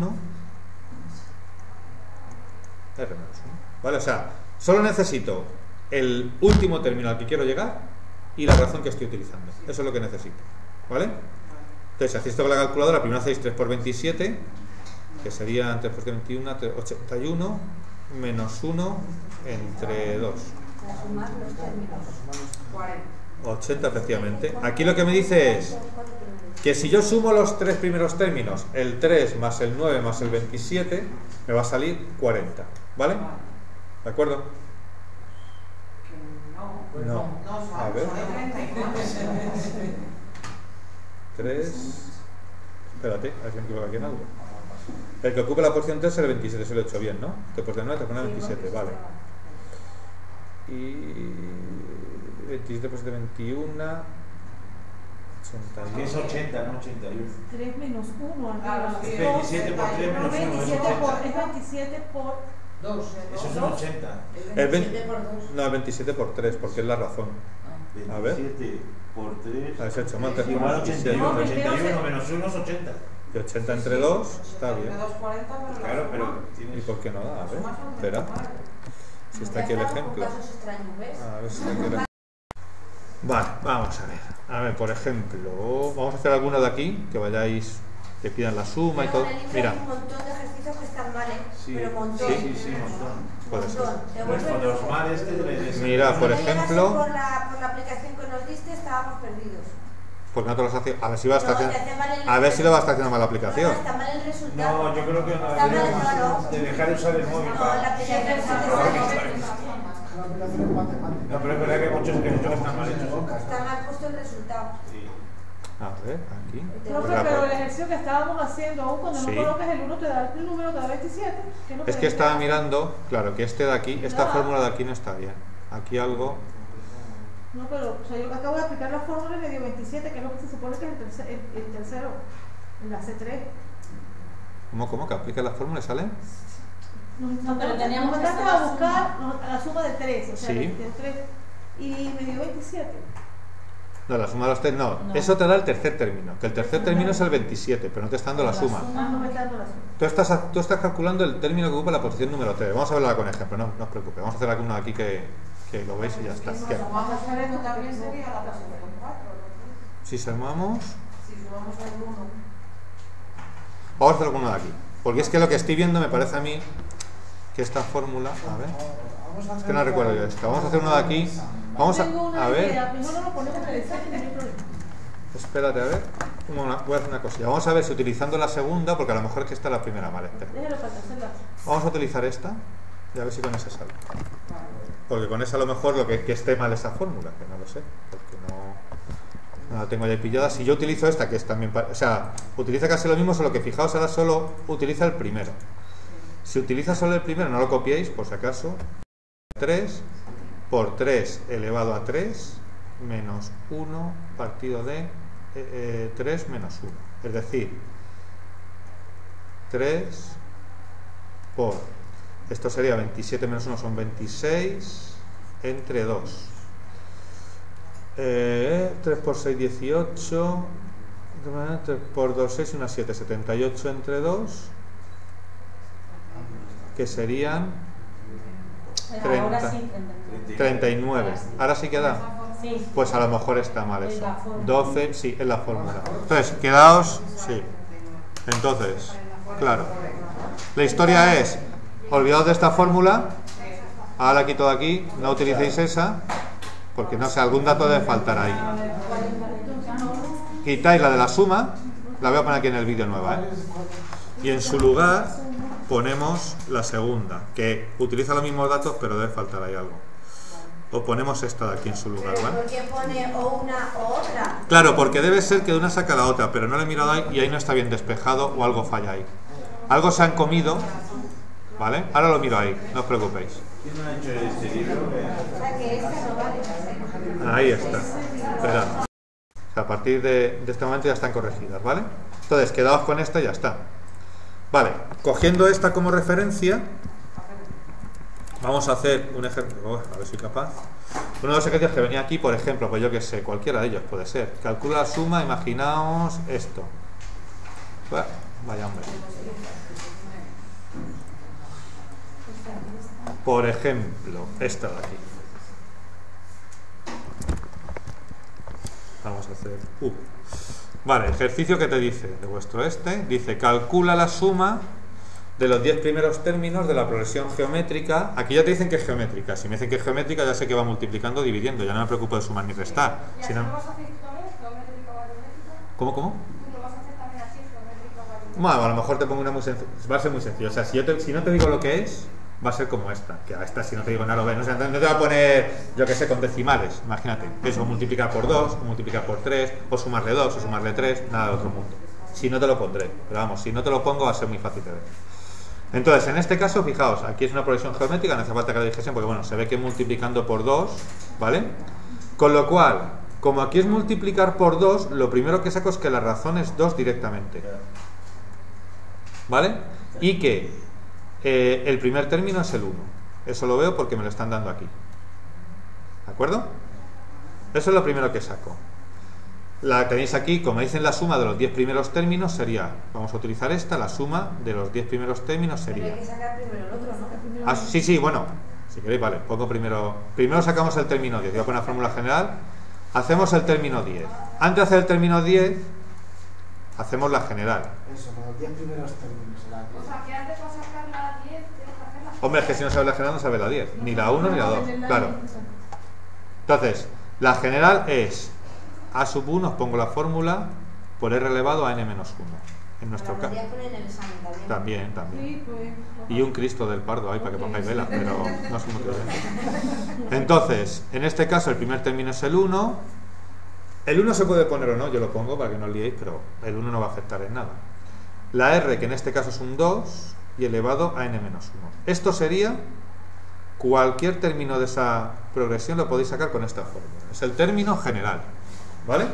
R menos 1. ¿Vale? O sea, solo necesito el último término al que quiero llegar y la razón que estoy utilizando. Eso es lo que necesito. ¿Vale? Entonces, si hacéis esto con la calculadora, primero hacéis 3 por 27, que sería 3 por 21, 81, menos 1 entre 2. 80, efectivamente. Aquí lo que me dice es que si yo sumo los 3 primeros términos, el 3 más el 9 más el 27, me va a salir 40. ¿Vale? ¿De acuerdo? No. A ver. 3. Espérate, a ver si me equivoco aquí en algo. El que ocupa la posición 3 es el 27, eso lo he hecho bien, ¿no? Después de 9 te pone 27, vale. Y 27 por 7, 21, Que es 80, no 81. 3 menos 1 arriba. Es 27 por 3 menos 1 es 80. Es 27 por 2. Eso es un 80. Es 27 por 2. No, es 27 por 3, porque es la razón. A ver. 27 por 3. Habéis hecho mal. Igual 81. 81 menos 1 es 80. Y 80 entre 2 está bien. Claro, pero ¿Y por qué no da? A ver, espera. Si está aquí el ejemplo. A ver si está aquí el ejemplo. Vale, vamos a ver. A ver, por ejemplo, vamos a hacer alguno de aquí, que vayáis, que pidan la suma y todo. Mira. Hay un montón de ejercicios que están mal, pero montón. Sí, montón. Puede ser. Con los males que Mira, por ejemplo. Por la aplicación que nos diste estábamos perdidos. Porque no te lo has haciendo. A ver si va a estar haciendo. A ver si lo va a estar haciendo mal la aplicación. No, está mal el resultado. No, yo creo que no. De dejar de usar el móvil para. La aplicación No, pero es verdad que muchos ejercicios están mal hechos. está mal puesto el resultado. A ver, aquí. Pero el ejercicio que estábamos haciendo, aún cuando no colocas el 1, te da el número, te da 27. Es que estaba mirando, claro, que este de aquí, esta fórmula de aquí no está bien. Aquí algo. No, pero o sea, yo acabo de aplicar la fórmula y me dio 27, que es lo que se supone que es el tercero, en la C3. ¿Cómo? ¿Que aplica la fórmula y sale? No, pero teníamos que buscar la suma de 3, o sea, sí. del 3, y me dio 27. No, la suma de los 3 no. Eso te da el tercer término, que el tercer término es el 27, pero no te está dando la suma. No me está dando la suma. Tú estás calculando el término que ocupa la posición número 3. Vamos a verla con ejemplo, no os preocupéis. Vamos a hacer alguno aquí que lo veis y ya está. Vamos a hacer esto también sería la posición 4. Si sumamos. Si sumamos el 1. Vamos a hacer alguno de aquí. Porque es que lo que estoy viendo me parece a mí que esta fórmula. A ver. Es que no recuerdo yo esta. Vamos a hacer uno de aquí. Vamos a ver. Primero lo ponemos en el examen, no hay problema. Espérate, a ver. Voy a hacer una cosilla. Vamos a ver si utilizando la segunda, porque a lo mejor es que esta es la primera. Vale, espera. Déjalo para hacerla. Vamos a utilizar esta y a ver si con esa sale. Porque con esa a lo mejor lo que esté mal esa fórmula, que no lo sé, porque no la tengo ya pillada. Si yo utilizo esta, que es también, o sea, utiliza casi lo mismo, solo que fijaos, ahora solo utiliza el primero. Si utiliza solo el primero, no lo copiéis, por si acaso. 3 por 3 elevado a 3 menos 1 partido de 3 menos 1. Es decir, 3 por... Esto sería 27 menos 1 son 26 entre 2. 3 por 6, 18. 3 por 2, 6 y una 7. 78 entre 2. Que serían 30, 39. ¿Ahora sí queda? Sí. Pues a lo mejor está mal eso. 12, sí, es la fórmula. Entonces, quedaos, sí. Entonces, claro. La historia es... Olvidaos de esta fórmula, ahora quito de aquí, no utilicéis esa, porque no sé, algún dato debe faltar ahí. Quitáis la de la suma, la voy a poner aquí en el vídeo nueva, y en su lugar ponemos la segunda, que utiliza los mismos datos, pero debe faltar ahí algo. O ponemos esta de aquí en su lugar, ¿vale? ¿Por qué pone o una o otra? Claro, porque debe ser que de una saca la otra, pero no lo he mirado ahí y ahí no está bien despejado o algo falla ahí. Algo se han comido. ¿Vale? Ahora lo miro ahí, no os preocupéis. ¿Quién ha hecho este libro? O sea que esta no vale. Ahí está. Esperad. A partir de este momento ya están corregidas, ¿vale? Entonces, quedaos con esta y ya está. Vale, cogiendo esta como referencia, vamos a hacer un ejercicio. A ver si soy capaz. Uno de los ejercicios que venía aquí, por ejemplo, pues yo que sé, cualquiera de ellos puede ser. Calcula la suma, imaginaos esto. Bueno, vaya hombre. Por ejemplo, esta de aquí. Vamos a hacer... Vale, ejercicio que te dice, de vuestro dice, calcula la suma de los 10 primeros términos de la progresión geométrica. Aquí ya te dicen que es geométrica. Si me dicen que es geométrica, ya sé que va multiplicando o dividiendo. Ya no me preocupo de sumar ni restar. ¿Y si no... lo vas a hacer también, geométrica o aritmética? ¿Cómo? ¿Tú lo vas a hacer también así, geométrica o aritmética? Bueno, a lo mejor te pongo una muy sencilla. Va a ser muy sencillo. O sea, si no te digo lo que es, va a ser como esta. Que a esta, si no te digo nada, lo ves. O sea, no te va a poner, yo que sé, con decimales. Imagínate. Eso, multiplicar por 2, o multiplicar por 3, o sumarle 2, o sumarle 3. Nada de otro mundo. Si no te lo pondré. Pero vamos, si no te lo pongo, va a ser muy fácil de ver. Entonces, en este caso, fijaos, aquí es una progresión geométrica, no hace falta que lo dijesen, porque bueno, se ve que multiplicando por 2, ¿vale? Con lo cual, Como aquí es multiplicar por 2, lo primero que saco es que la razón es 2 directamente. ¿Vale? Y que el primer término es el 1. Eso lo veo porque me lo están dando aquí. ¿De acuerdo? Eso es lo primero que saco. La tenéis aquí, como dicen, la suma de los 10 primeros términos sería, vamos a utilizar esta, la suma de los 10 primeros términos sería... Pero hay que sacar primero el otro, ¿no? Ah, sí, bueno, si queréis, vale, pongo primero sacamos el término 10, voy a poner la fórmula general, hacemos el término 10. Antes de hacer el término 10, hacemos la general. Eso, los 10 primeros términos. O sea, que antes para sacar la 10 tienes que hacer la... Hombre, es que si no sabes la general no sabes la 10, ni la 1 ni la 2, claro. Entonces, la general es a sub 1, os pongo la fórmula, por r elevado a n menos 1. En nuestro caso. También. Sí, pues, Y un Cristo del Pardo ahí para que pongáis vela, pero no sé mucho de. Entonces, en este caso el primer término es el 1. El 1 se puede poner o no, yo lo pongo para que no os liéis, pero el 1 no va a afectar en nada. La r, que en este caso es un 2, y elevado a n menos 1. Esto sería cualquier término de esa progresión, lo podéis sacar con esta fórmula. Es el término general, ¿vale?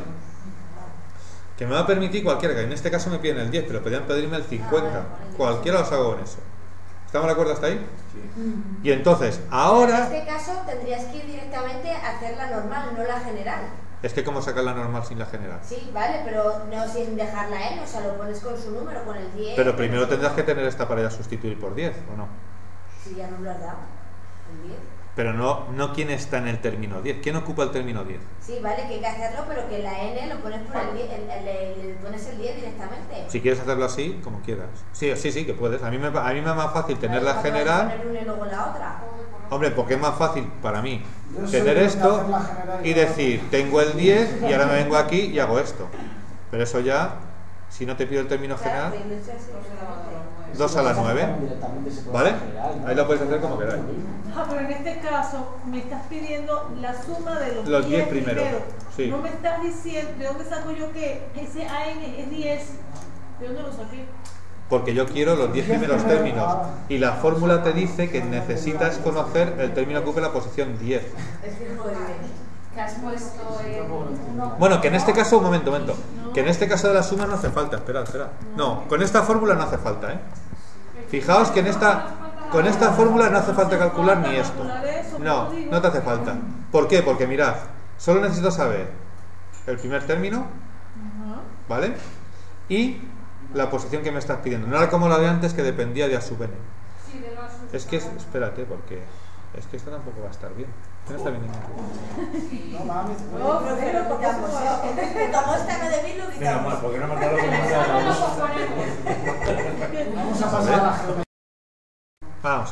Que me va a permitir cualquiera, que en este caso me piden el 10, pero podrían pedirme el 50. Cualquiera los hago con eso. ¿Estamos de acuerdo hasta ahí? Sí. Y entonces, ahora... En este caso tendrías que ir directamente a hacer la normal, no la general. Es que ¿cómo sacar la normal sin la general? Sí, vale, pero no sin dejar la n, o sea, lo pones con su número, con el 10. Pero primero tendrás que tener esta para ya sustituir por 10, ¿o no? Si ya nos lo has dado, el 10. Pero no quién está en el término 10. ¿Quién ocupa el término 10? Sí, vale, que hay que hacerlo, pero que la n lo pones por el 10, le pones el 10 directamente. Si quieres hacerlo así, como quieras. Sí, que puedes. A mí me es más fácil tener la general. Poner una y luego la otra. Hombre, porque es más fácil para mí Yo soy tener de esto hacer la general y decir, tengo el 10 y ahora me vengo aquí y hago esto. Pero eso ya, si no te pido el término Claro, general, que lo he hecho así, directamente. 2 a la 9. ¿Vale? Ahí lo podéis hacer como queráis. Ah, pero en este caso me estás pidiendo la suma de Los 10 primeros. primeros, sí. No me estás diciendo, ¿de dónde saco yo que ese AN es 10? ¿De dónde lo saqué? Porque yo quiero los 10 primeros términos. Y la fórmula te dice que necesitas conocer el término que ocupe la posición 10. Es que joder. Que has puesto en... Bueno, que en este caso, un momento. Que en este caso de la suma no hace falta. Espera. No, con esta fórmula no hace falta, ¿eh? Fijaos que con esta fórmula no hace falta calcular ni esto. No te hace falta. ¿Por qué? Porque mirad, solo necesito saber el primer término, ¿vale? Y la posición que me estás pidiendo. No era como la de antes, que dependía de a sub n. Sí, de la sub. Es que, espérate, porque es que esto tampoco va a estar bien. No está bien. No mames, No, Pero porque como esta no de lo Menos mal, porque no me acuerdo cómo Eso era. no lo componemos. vamos a pasar a la geometría. Vamos.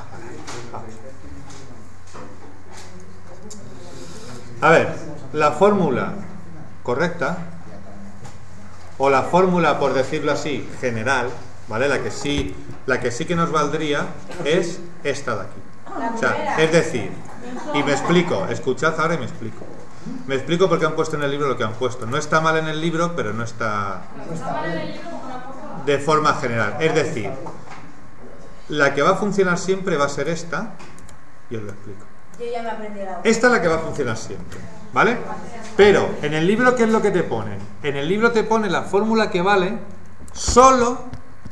A ver, la fórmula correcta, o la fórmula, por decirlo así, general, ¿vale? La que sí que nos valdría es esta de aquí. O sea, es decir, y me explico, escuchad ahora y me explico. Me explico porque han puesto en el libro lo que han puesto. No está mal en el libro, pero no está de forma general. Es decir, la que va a funcionar siempre va a ser esta, y os lo explico. Yo ya me aprendí la otra. Esta es la que va a funcionar siempre, ¿vale? Pero en el libro, ¿qué es lo que te ponen? En el libro te pone la fórmula que vale solo,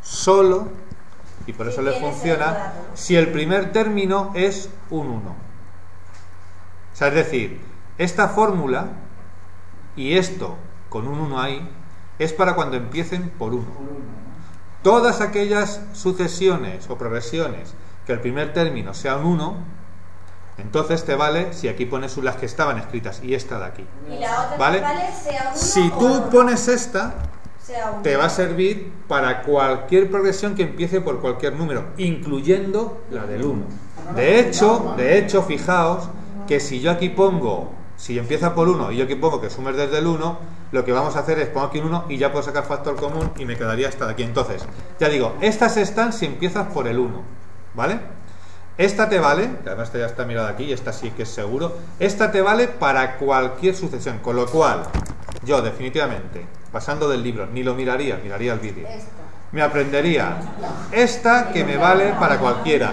y por eso le funciona, si el primer término es un 1. O sea, es decir, esta fórmula y esto con un 1 ahí es para cuando empiecen por 1. Todas aquellas sucesiones o progresiones que el primer término sea un 1, entonces te vale si aquí pones las que estaban escritas y esta de aquí. Y la otra ¿Vale? vale sea 1 Si tú pones esta, sea 1. te va a servir para cualquier progresión que empiece por cualquier número, incluyendo la del 1. De hecho, fijaos que si yo aquí pongo, si empieza por 1 y yo aquí pongo que sumes desde el 1, lo que vamos a hacer es pongo aquí un 1 y ya puedo sacar factor común y me quedaría esta de aquí. Entonces, ya digo, estas están si empiezas por el 1, ¿vale? Esta te vale, que además esta ya está mirada aquí y esta sí que es seguro, esta te vale para cualquier sucesión, con lo cual yo definitivamente, pasando del libro, ni lo miraría el vídeo. Me aprendería esta que me vale para cualquiera.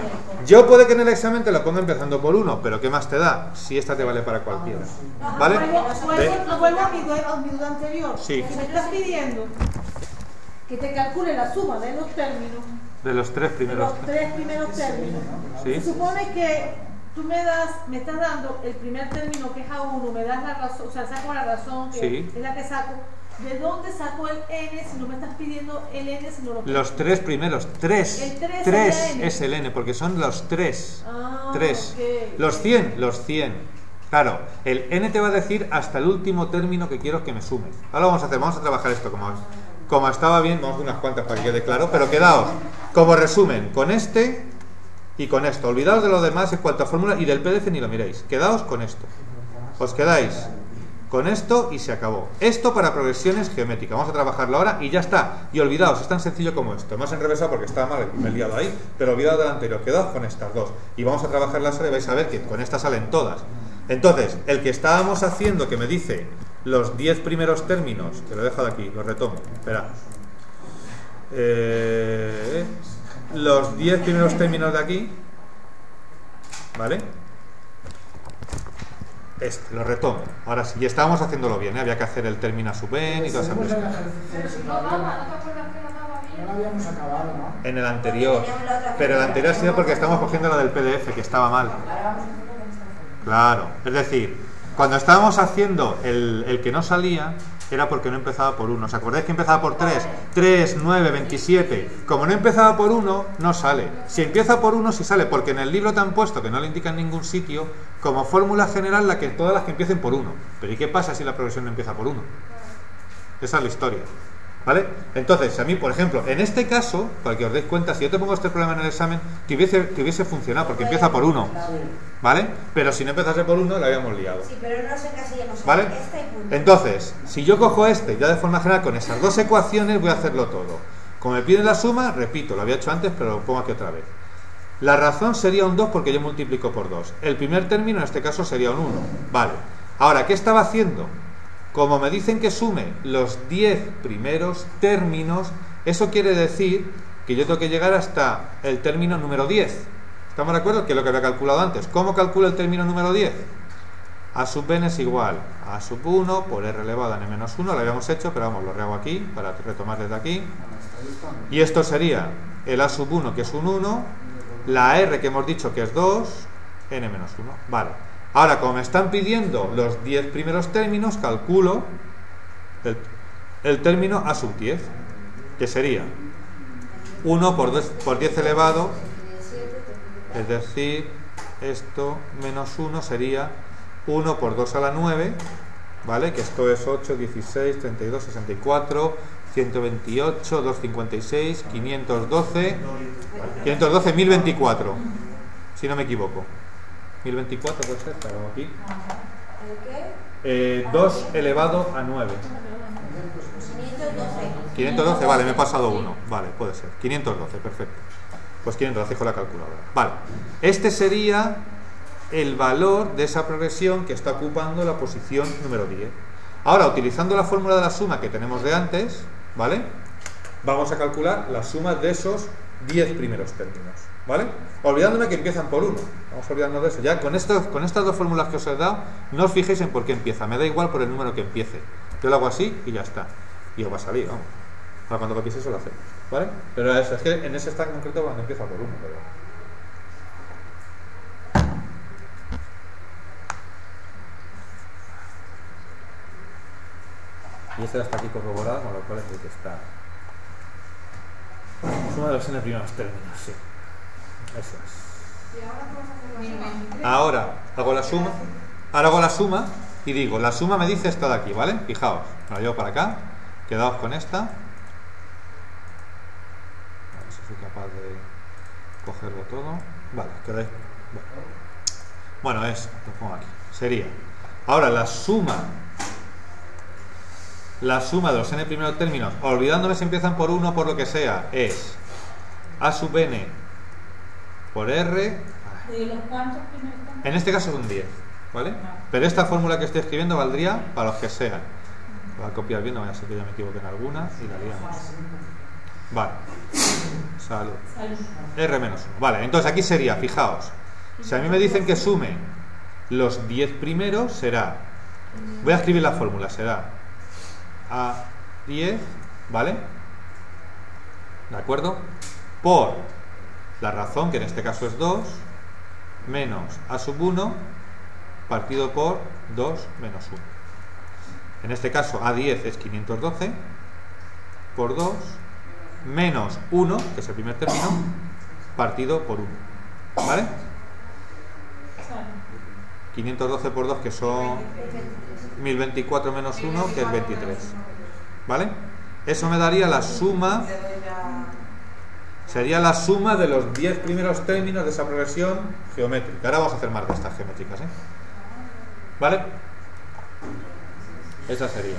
Yo puede que en el examen te lo ponga empezando por 1, pero ¿qué más te da? Si esta te vale para cualquiera. ¿Vale? Vuelvo a mi duda anterior. Sí. Me estás pidiendo que te calcule la suma de los términos. De los tres primeros. Los tres primeros términos. Sí. Se supone que tú me estás dando el primer término que es A1, me das la razón, o sea, saco la razón, que Sí. es la que saco. ¿De dónde saco el n si no me estás pidiendo el n sino Los tres primeros, tres. El tres Tres es el n. es el n, porque son los tres. Ah, Tres. ok. Los 100. Claro, el n te va a decir hasta el último término que quiero que me sumes. Ahora vamos a trabajar esto como estaba bien, vamos a hacer unas cuantas para que quede claro, pero quedaos como resumen con este y con esto. Olvidaos de lo demás en cuanto a fórmula y del PDF ni lo miréis. Quedaos con esto. Os quedáis con esto y se acabó. Esto para progresiones geométricas. Vamos a trabajarlo ahora y ya está. Y olvidaos, es tan sencillo como esto. Más enrevesado porque estaba mal y me he liado ahí, pero olvidaos del anterior. Quedaos con estas dos. Y vamos a trabajarlas ahora y vais a ver que con estas salen todas. Entonces, el que estábamos haciendo, que me dice los 10 primeros términos, que lo he dejado aquí, lo retomo. Espera. Los 10 primeros términos de aquí, ¿vale? Lo retomo. Ahora sí, y estábamos haciéndolo bien, ¿eh? Había que hacer el término a sub n y todas esas cosas. Pero si no daba, ¿no te acuerdas que no daba bien? No lo habíamos acabado, ¿no? En el anterior. Pero el anterior ha sido porque estamos cogiendo la del PDF, que estaba mal. Claro, es decir, cuando estábamos haciendo el que no salía, era porque no empezaba por 1. ¿Os acordáis que empezaba por 3? 3, 9, 27. Como no empezaba por 1, no sale. Si empieza por 1, sí sale, porque en el libro te han puesto, que no le indica en ningún sitio, como fórmula general todas las que empiecen por 1. Pero ¿y qué pasa si la progresión no empieza por 1? Esa es la historia. ¿Vale? Entonces, a mí, por ejemplo, en este caso, para que os deis cuenta, si yo te pongo este problema en el examen, te hubiese funcionado, porque empieza por 1. ¿Vale? Pero si no empezase por 1, la habíamos liado. Sí, pero no se encasillamos. ¿Vale? Esta y punto. Entonces, si yo cojo ya de forma general con esas dos ecuaciones, voy a hacerlo todo. Como me piden la suma, repito, lo había hecho antes, pero lo pongo aquí otra vez. La razón sería un 2 porque yo multiplico por 2. El primer término en este caso sería un 1. Vale. Ahora, ¿qué estaba haciendo? Como me dicen que sume los 10 primeros términos, eso quiere decir que yo tengo que llegar hasta el término número 10. ¿Estamos de acuerdo? Que es lo que había calculado antes. ¿Cómo calculo el término número 10? A sub n es igual a sub 1 por r elevado a n menos 1. Lo habíamos hecho, pero vamos, lo rehago aquí para retomar desde aquí. Y esto sería el a sub 1, que es un 1, la r que hemos dicho que es 2, n menos 1. Vale. Ahora, como me están pidiendo los 10 primeros términos, calculo el término a sub 10, que sería 1 por 10 elevado, es decir, esto menos 1 sería 1 por 2 a la 9, ¿vale? Que esto es 8, 16, 32, 64, 128, 256, 512, 1024, si no me equivoco. 1024 puede ser, pero aquí. ¿El qué? 2 elevado a 9. 512. 512, vale, me he pasado 1. Vale, puede ser. 512, perfecto. Pues 512 con la calculadora. Vale. Este sería el valor de esa progresión que está ocupando la posición número 10. Ahora, utilizando la fórmula de la suma que tenemos de antes, ¿vale? Vamos a calcular la suma de esos 10 primeros términos, ¿vale? Olvidándome que empiezan por 1. Vamos a olvidarnos de eso. Ya con estas dos fórmulas que os he dado, no os fijéis en por qué empieza. Me da igual por el número que empiece. Yo lo hago así y ya está. Y os va a salir, vamos. Para cuando copiéis eso lo hacemos, ¿vale? Pero eso, es que en ese está en concreto cuando empieza por 1, pero... Y este está aquí corroborado, con lo cual es el que está. Suma de los n primeros términos, sí. Eso es. ¿Y ahora qué vas a hacer la suma? Ahora hago la suma. Ahora hago la suma y digo, la suma me dice esta de aquí, ¿vale? Fijaos, me la llevo para acá. Quedaos con esta. A ver si soy capaz de cogerlo todo. Vale, quedáis. Bueno, eso, lo pongo aquí. Sería. Ahora la suma de los n primeros términos, olvidándome si empiezan por 1 o por lo que sea, es a sub n por r. ¿Y los cuántos primeros términos? En este caso son 10, ¿vale? Pero esta fórmula que estoy escribiendo valdría para los que sean. Voy a copiar bien, no vaya a ser que ya me equivoque en alguna y la liamos. Vale. Salud. R menos 1. Vale, entonces aquí sería, fijaos, si a mí me dicen que sume los 10 primeros, será, voy a escribir la fórmula, será A10, ¿vale? ¿De acuerdo? Por la razón, que en este caso es 2, menos A sub 1, partido por 2 menos 1. En este caso A10 es 512, por 2, menos 1, que es el primer término, partido por 1. ¿Vale? 512 por 2, que son 1024 menos 1, que es 23. ¿Vale? Eso me daría la suma, sería la suma de los 10 primeros términos de esa progresión geométrica. Ahora vamos a hacer más de estas geométricas, ¿eh? ¿Vale? Esa sería.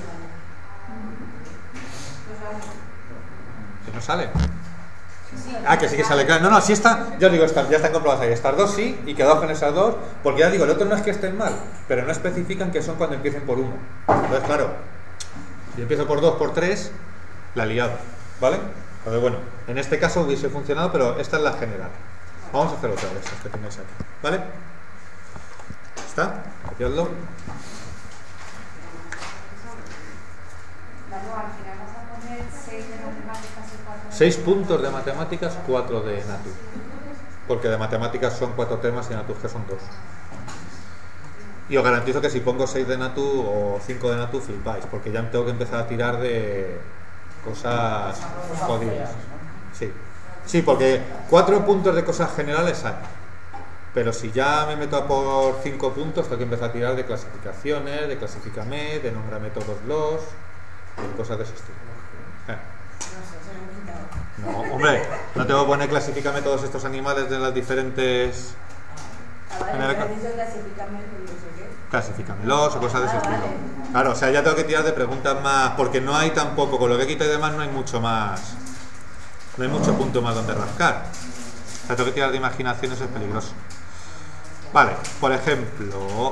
¿Que no sale? Ah, que sí que sale, claro. No, no, sí está, ya os digo, ya están comprobadas ahí. Estas dos sí, y quedaos con esas dos, porque ya digo, el otro no es que estén mal, pero no especifican que son cuando empiecen por 1. Entonces, claro, si empiezo por 2, por 3, la he liado, ¿vale? Entonces, bueno, en este caso hubiese funcionado, pero esta es la general. Vamos a hacer otra de estas que tenéis aquí, ¿vale? ¿Está? Copiadlo. Al final vas a poner 6 de matemáticas y 4 de 6 puntos de matemáticas, 4 de Natu. Porque de matemáticas son 4 temas y de Natu G son 2. Y os garantizo que si pongo 6 de Natu o 5 de Natu flipáis, porque ya tengo que empezar a tirar de cosas jodidas. Sí, sí, porque 4 puntos de cosas generales hay. Pero si ya me meto a por 5 puntos, tengo que empezar a tirar de clasificaciones, de clasifícame, de nómbrame todos los, y cosas de ese estilo. No, hombre, no tengo que poner clasifícame todos estos animales de las diferentes... Clasifícamelos o cosas de ese estilo. Claro, o sea, ya tengo que tirar de preguntas más, porque no hay tampoco, con lo que quito y demás no hay mucho más, no hay mucho punto más donde rascar. O sea, tengo que tirar de imaginación, eso es peligroso. Vale, por ejemplo,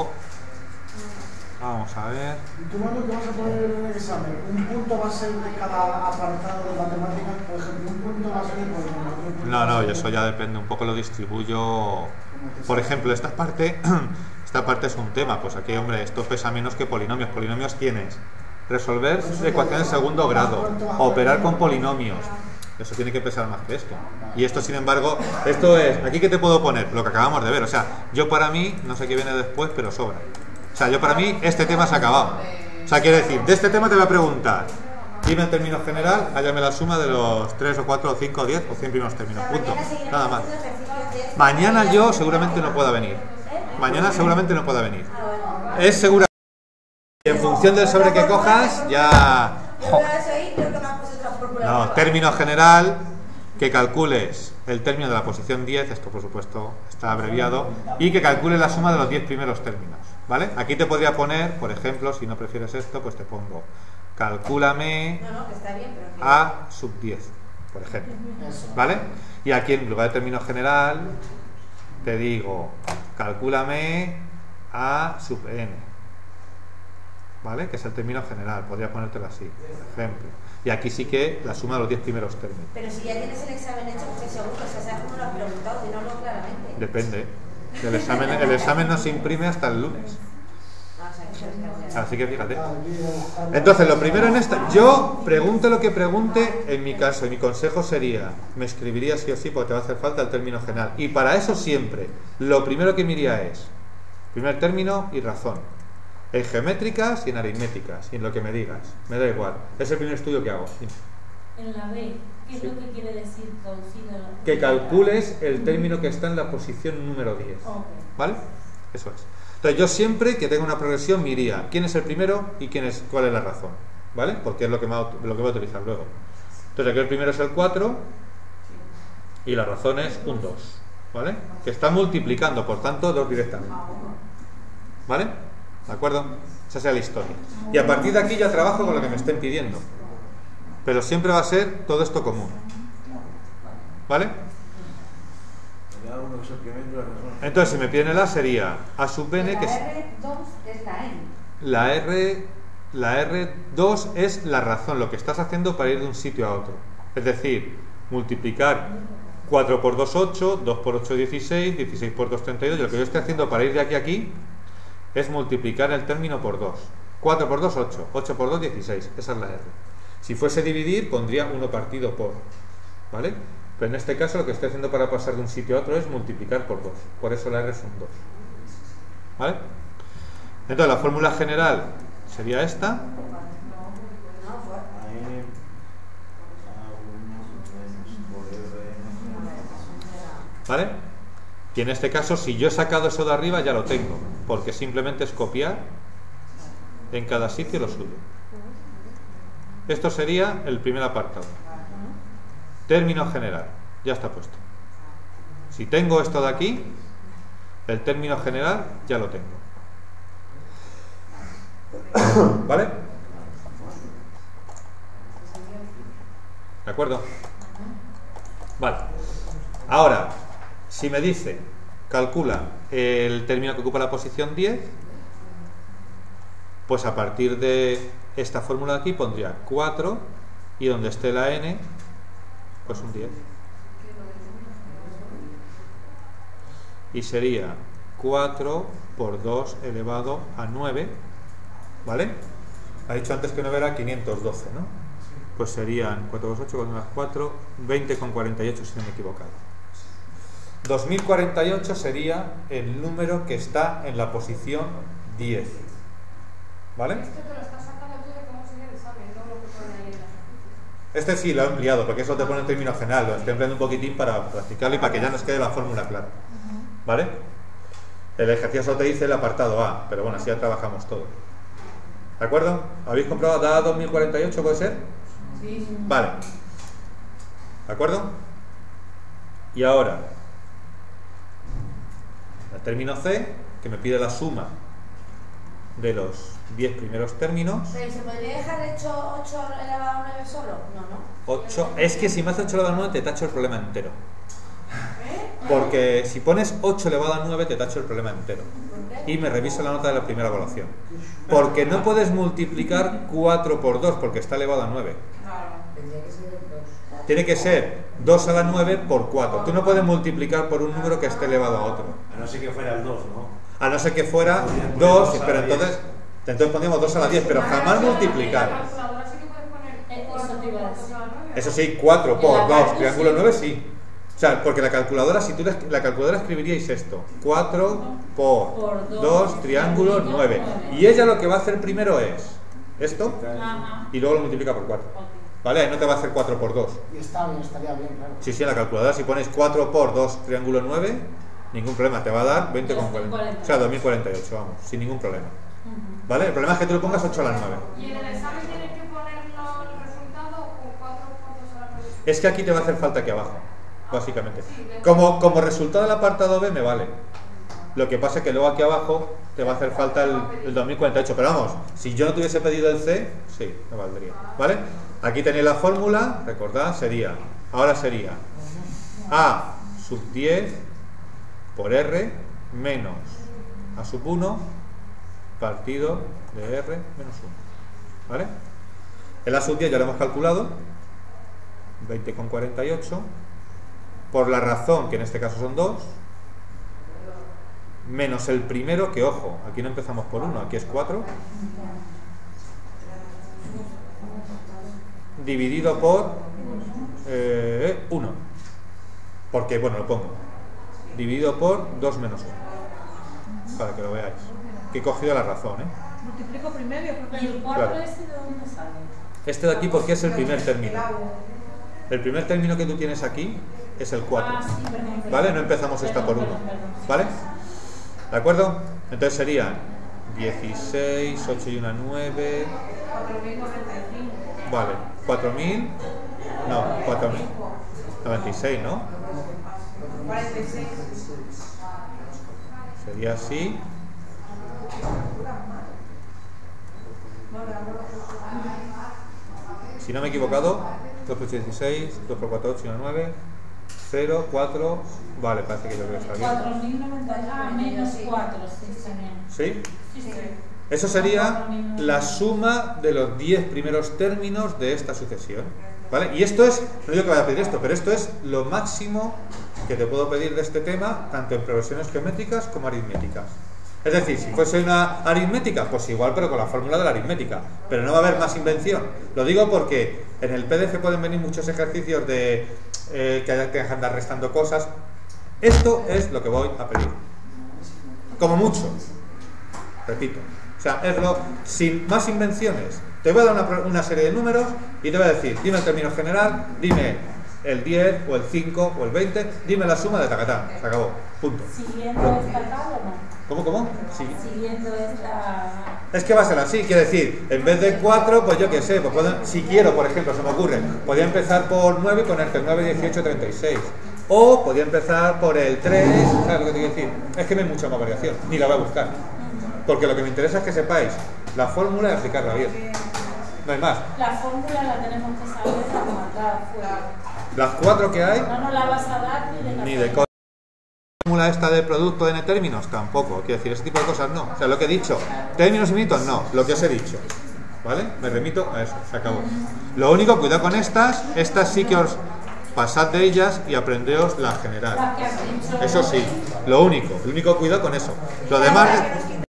vamos a ver. ¿Y tú, Manu, qué vas a poner en el examen? ¿Un punto va a ser de cada apartado de matemáticas? Por ejemplo, un punto va a ser por... No, y eso ya depende, un poco lo distribuyo. Por ejemplo, esta parte es un tema, pues aquí, hombre, esto pesa menos que polinomios. ¿Polinomios tienes? Resolver ecuaciones de segundo grado, operar con polinomios. Eso tiene que pesar más que esto. Y esto, sin embargo, esto es... ¿Aquí qué te puedo poner? Lo que acabamos de ver. O sea, yo para mí, no sé qué viene después, pero sobra. O sea, yo para mí, este tema se ha acabado. O sea, quiere decir, de este tema te voy a preguntar. Dime en términos general, hállame la suma de los 3 o 4 o 5 o 10 o 100 primeros términos. Punto. Nada más. Mañana yo seguramente no pueda venir. Mañana seguramente no pueda venir. Es seguro. Y en función del sobre que cojas, ya... No, término general, que calcules el término de la posición 10, esto por supuesto está abreviado, y que calcules la suma de los 10 primeros términos, ¿vale? Aquí te podría poner, por ejemplo, si no prefieres esto, pues te pongo calcúlame A sub 10, por ejemplo, ¿vale? Y aquí en lugar de término general te digo calcúlame A sub n, ¿vale? Que es el término general, podría ponértelo así, por ejemplo. Y aquí sí que la suma de los 10 primeros términos. Pero si ya tienes el examen hecho, pues seguro que sabes cómo lo has preguntado, dínoslo claramente. Depende. El examen no se imprime hasta el lunes. Así que fíjate. Entonces, lo primero en esta... Yo pregunte lo que pregunte, en mi caso, y mi consejo sería, me escribiría sí o sí, porque te va a hacer falta el término general. Y para eso siempre, lo primero que miraría es primer término y razón. En geométricas y en aritméticas, y en lo que me digas, me da igual. Es el primer estudio que hago. En la B, ¿qué es lo que quiere decir traducido? Que calcules el término que está en la posición número 10. ¿Vale? Eso es. Entonces yo siempre que tengo una progresión me iría quién es el primero y cuál es la razón. ¿Vale? Porque es lo que voy a utilizar luego. Entonces aquí el primero es el 4 y la razón es un 2. ¿Vale? Que está multiplicando, por tanto 2 directamente. ¿Vale? ¿De acuerdo? Esa sea la historia. Y a partir de aquí ya trabajo con lo que me estén pidiendo. Pero siempre va a ser todo esto común. ¿Vale? Entonces, si me piden el A, sería A sub n, que es... R2 es la N. La R2 es la razón, lo que estás haciendo para ir de un sitio a otro. Es decir, multiplicar 4 por 2, 8, 2 por 8, 16, 16 por 2, 32. Y lo que yo estoy haciendo para ir de aquí a aquí es multiplicar el término por 2. 4 por 2, 8. 8 por 2, 16. Esa es la R. Si fuese dividir, pondría 1 partido por. ¿Vale? Pero en este caso lo que estoy haciendo para pasar de un sitio a otro es multiplicar por 2. Por eso la R es un 2. ¿Vale? Entonces la fórmula general sería esta. ¿Vale? Y en este caso, si yo he sacado eso de arriba, ya lo tengo, porque simplemente es copiar en cada sitio lo suyo. Esto sería el primer apartado. Término general, ya está puesto. Si tengo esto de aquí, el término general ya lo tengo. ¿Vale? ¿De acuerdo? Vale. Ahora, si me dice, calcula el término que ocupa la posición 10, pues a partir de esta fórmula de aquí pondría 4 y donde esté la n, pues un 10. Y sería 4 por 2 elevado a 9, ¿vale? Ha dicho antes que 9 era 512, ¿no? Pues serían 4 por 8, 4 más 4, 20,48 si no me he equivocado. 2048 sería el número que está en la posición 10. ¿Vale? Esto te lo estás sacando tú de cómo sería el examen, no lo que pone ahí en la ejercicio. Este sí lo he ampliado, porque eso te pone en término general. Lo estoy empleando un poquitín para practicarlo y para que ya nos quede la fórmula clara. ¿Vale? El ejercicio solo te dice el apartado A, pero bueno, así ya trabajamos todo. ¿De acuerdo? ¿Habéis comprobado? ¿Da 2048 puede ser? Sí. Vale. ¿De acuerdo? Y ahora, el término C, que me pide la suma de los 10 primeros términos. ¿Pero se podría dejar hecho 8 elevado a 9 solo? No, no. 8, es que si me hace 8 elevado a 9 te tacho el problema entero. Porque si pones 8 elevado a 9 te tacho el problema entero. Y me reviso la nota de la primera evaluación. Porque no puedes multiplicar 4 por 2 porque está elevado a 9. Tiene que ser 2 a la 9 por 4. Tú no puedes multiplicar por un número que esté elevado a otro. A no ser que fuera el 2, ¿no? A no ser que fuera 2, pero entonces pondríamos 2 a la 10, pero jamás multiplicar. La calculadora sí que puedes poner Eso te iba a decir. Eso sí, 4 por 2, triángulo 9 sí. O sea, porque la calculadora, si tú la calculadora escribiríais esto, 4 por 2, triángulo 9. Y ella lo que va a hacer primero es esto, Ajá. y luego lo multiplica por 4. ¿Vale? Ahí no te va a hacer 4 por 2. Y está bien, estaría bien, claro. Sí, sí, en la calculadora si pones 4 por 2, triángulo 9, ningún problema, te va a dar 20,40. O sea, 2048, vamos, sin ningún problema. ¿Vale? El problema es que tú le pongas 8 a la 9. ¿Y en el examen tienes que ponerlo el resultado o 4 puntos a la producción? Es que aquí te va a hacer falta aquí abajo, básicamente. Como resultado del apartado B me vale. Lo que pasa es que luego aquí abajo te va a hacer falta el 2048. Pero vamos, si yo no te hubiese pedido el C, sí, me valdría. ¿Vale? Aquí tenéis la fórmula, recordad, ahora sería A sub 10 por R menos A sub 1 partido de R menos 1. ¿Vale? El A sub 10 ya lo hemos calculado, 20,48, por la razón que en este caso son 2, menos el primero, que ojo, aquí no empezamos por 1, aquí es 4, dividido por 1, porque, bueno, lo pongo, dividido por 2 menos 1, para que lo veáis, que he cogido la razón, Multiplico primero y después ¿Y el 4 Claro. ese de dónde sale? Este de aquí porque es el primer término. El primer término que tú tienes aquí es el 4. Ah, sí, perdón. ¿Vale? No empezamos esta por 1. ¿Vale? ¿De acuerdo? Entonces serían 16, 8 y 1, 9. 4.095. Vale, 4.000. No, 4.096, ¿no? 46. Sería así. Si no me he equivocado, 2 por 8, 16, 2 por 4, 8 y 1, 9. 0, 4. Vale, parece que yo creo que está bien. 4.090. Ah, menos 4, sí, también. ¿Sí? Sí, sí. Eso sería la suma de los 10 primeros términos de esta sucesión. ¿Vale? Y esto es, no digo que vaya a pedir esto, pero esto es lo máximo que te puedo pedir de este tema, tanto en progresiones geométricas como aritméticas. Es decir, si fuese una aritmética, pues igual, pero con la fórmula de la aritmética. Pero no va a haber más invención. Lo digo porque en el PDF pueden venir muchos ejercicios de que haya que andar restando cosas. Esto es lo que voy a pedir. Como mucho. Repito. O sea, es lo sin más invenciones. Te voy a dar una serie de números y te voy a decir, dime el término general, dime el 10 o el 5 o el 20, dime la suma de tacatán. Se acabó. Punto. ¿Siguiendo esta tabla o no? ¿Cómo? Sí. Siguiendo esta... Es que va a ser así, quiere decir, en vez de 4, pues yo qué sé, pues si quiero, por ejemplo, se me ocurre, podría empezar por 9 y ponerte el 9, 18, 36. O podría empezar por el 3, ¿sabes lo que te quiero decir? Es que no hay mucha más variación, ni la voy a buscar. Porque lo que me interesa es que sepáis la fórmula y aplicarla bien. No hay más. La fórmula la tenemos que saber matar fuera. Las 4 que hay, No nos la vas a dar ni de cosas. La fórmula esta de producto de n términos, tampoco. Quiero decir, ese tipo de cosas no. O sea, lo que he dicho, términos infinitos, no. Lo que os he dicho. ¿Vale? Me remito a eso, se acabó. Lo único, cuidado con estas sí que os pasad de ellas y aprendeos la general. Eso sí, lo único, el único cuidado con eso. Lo demás...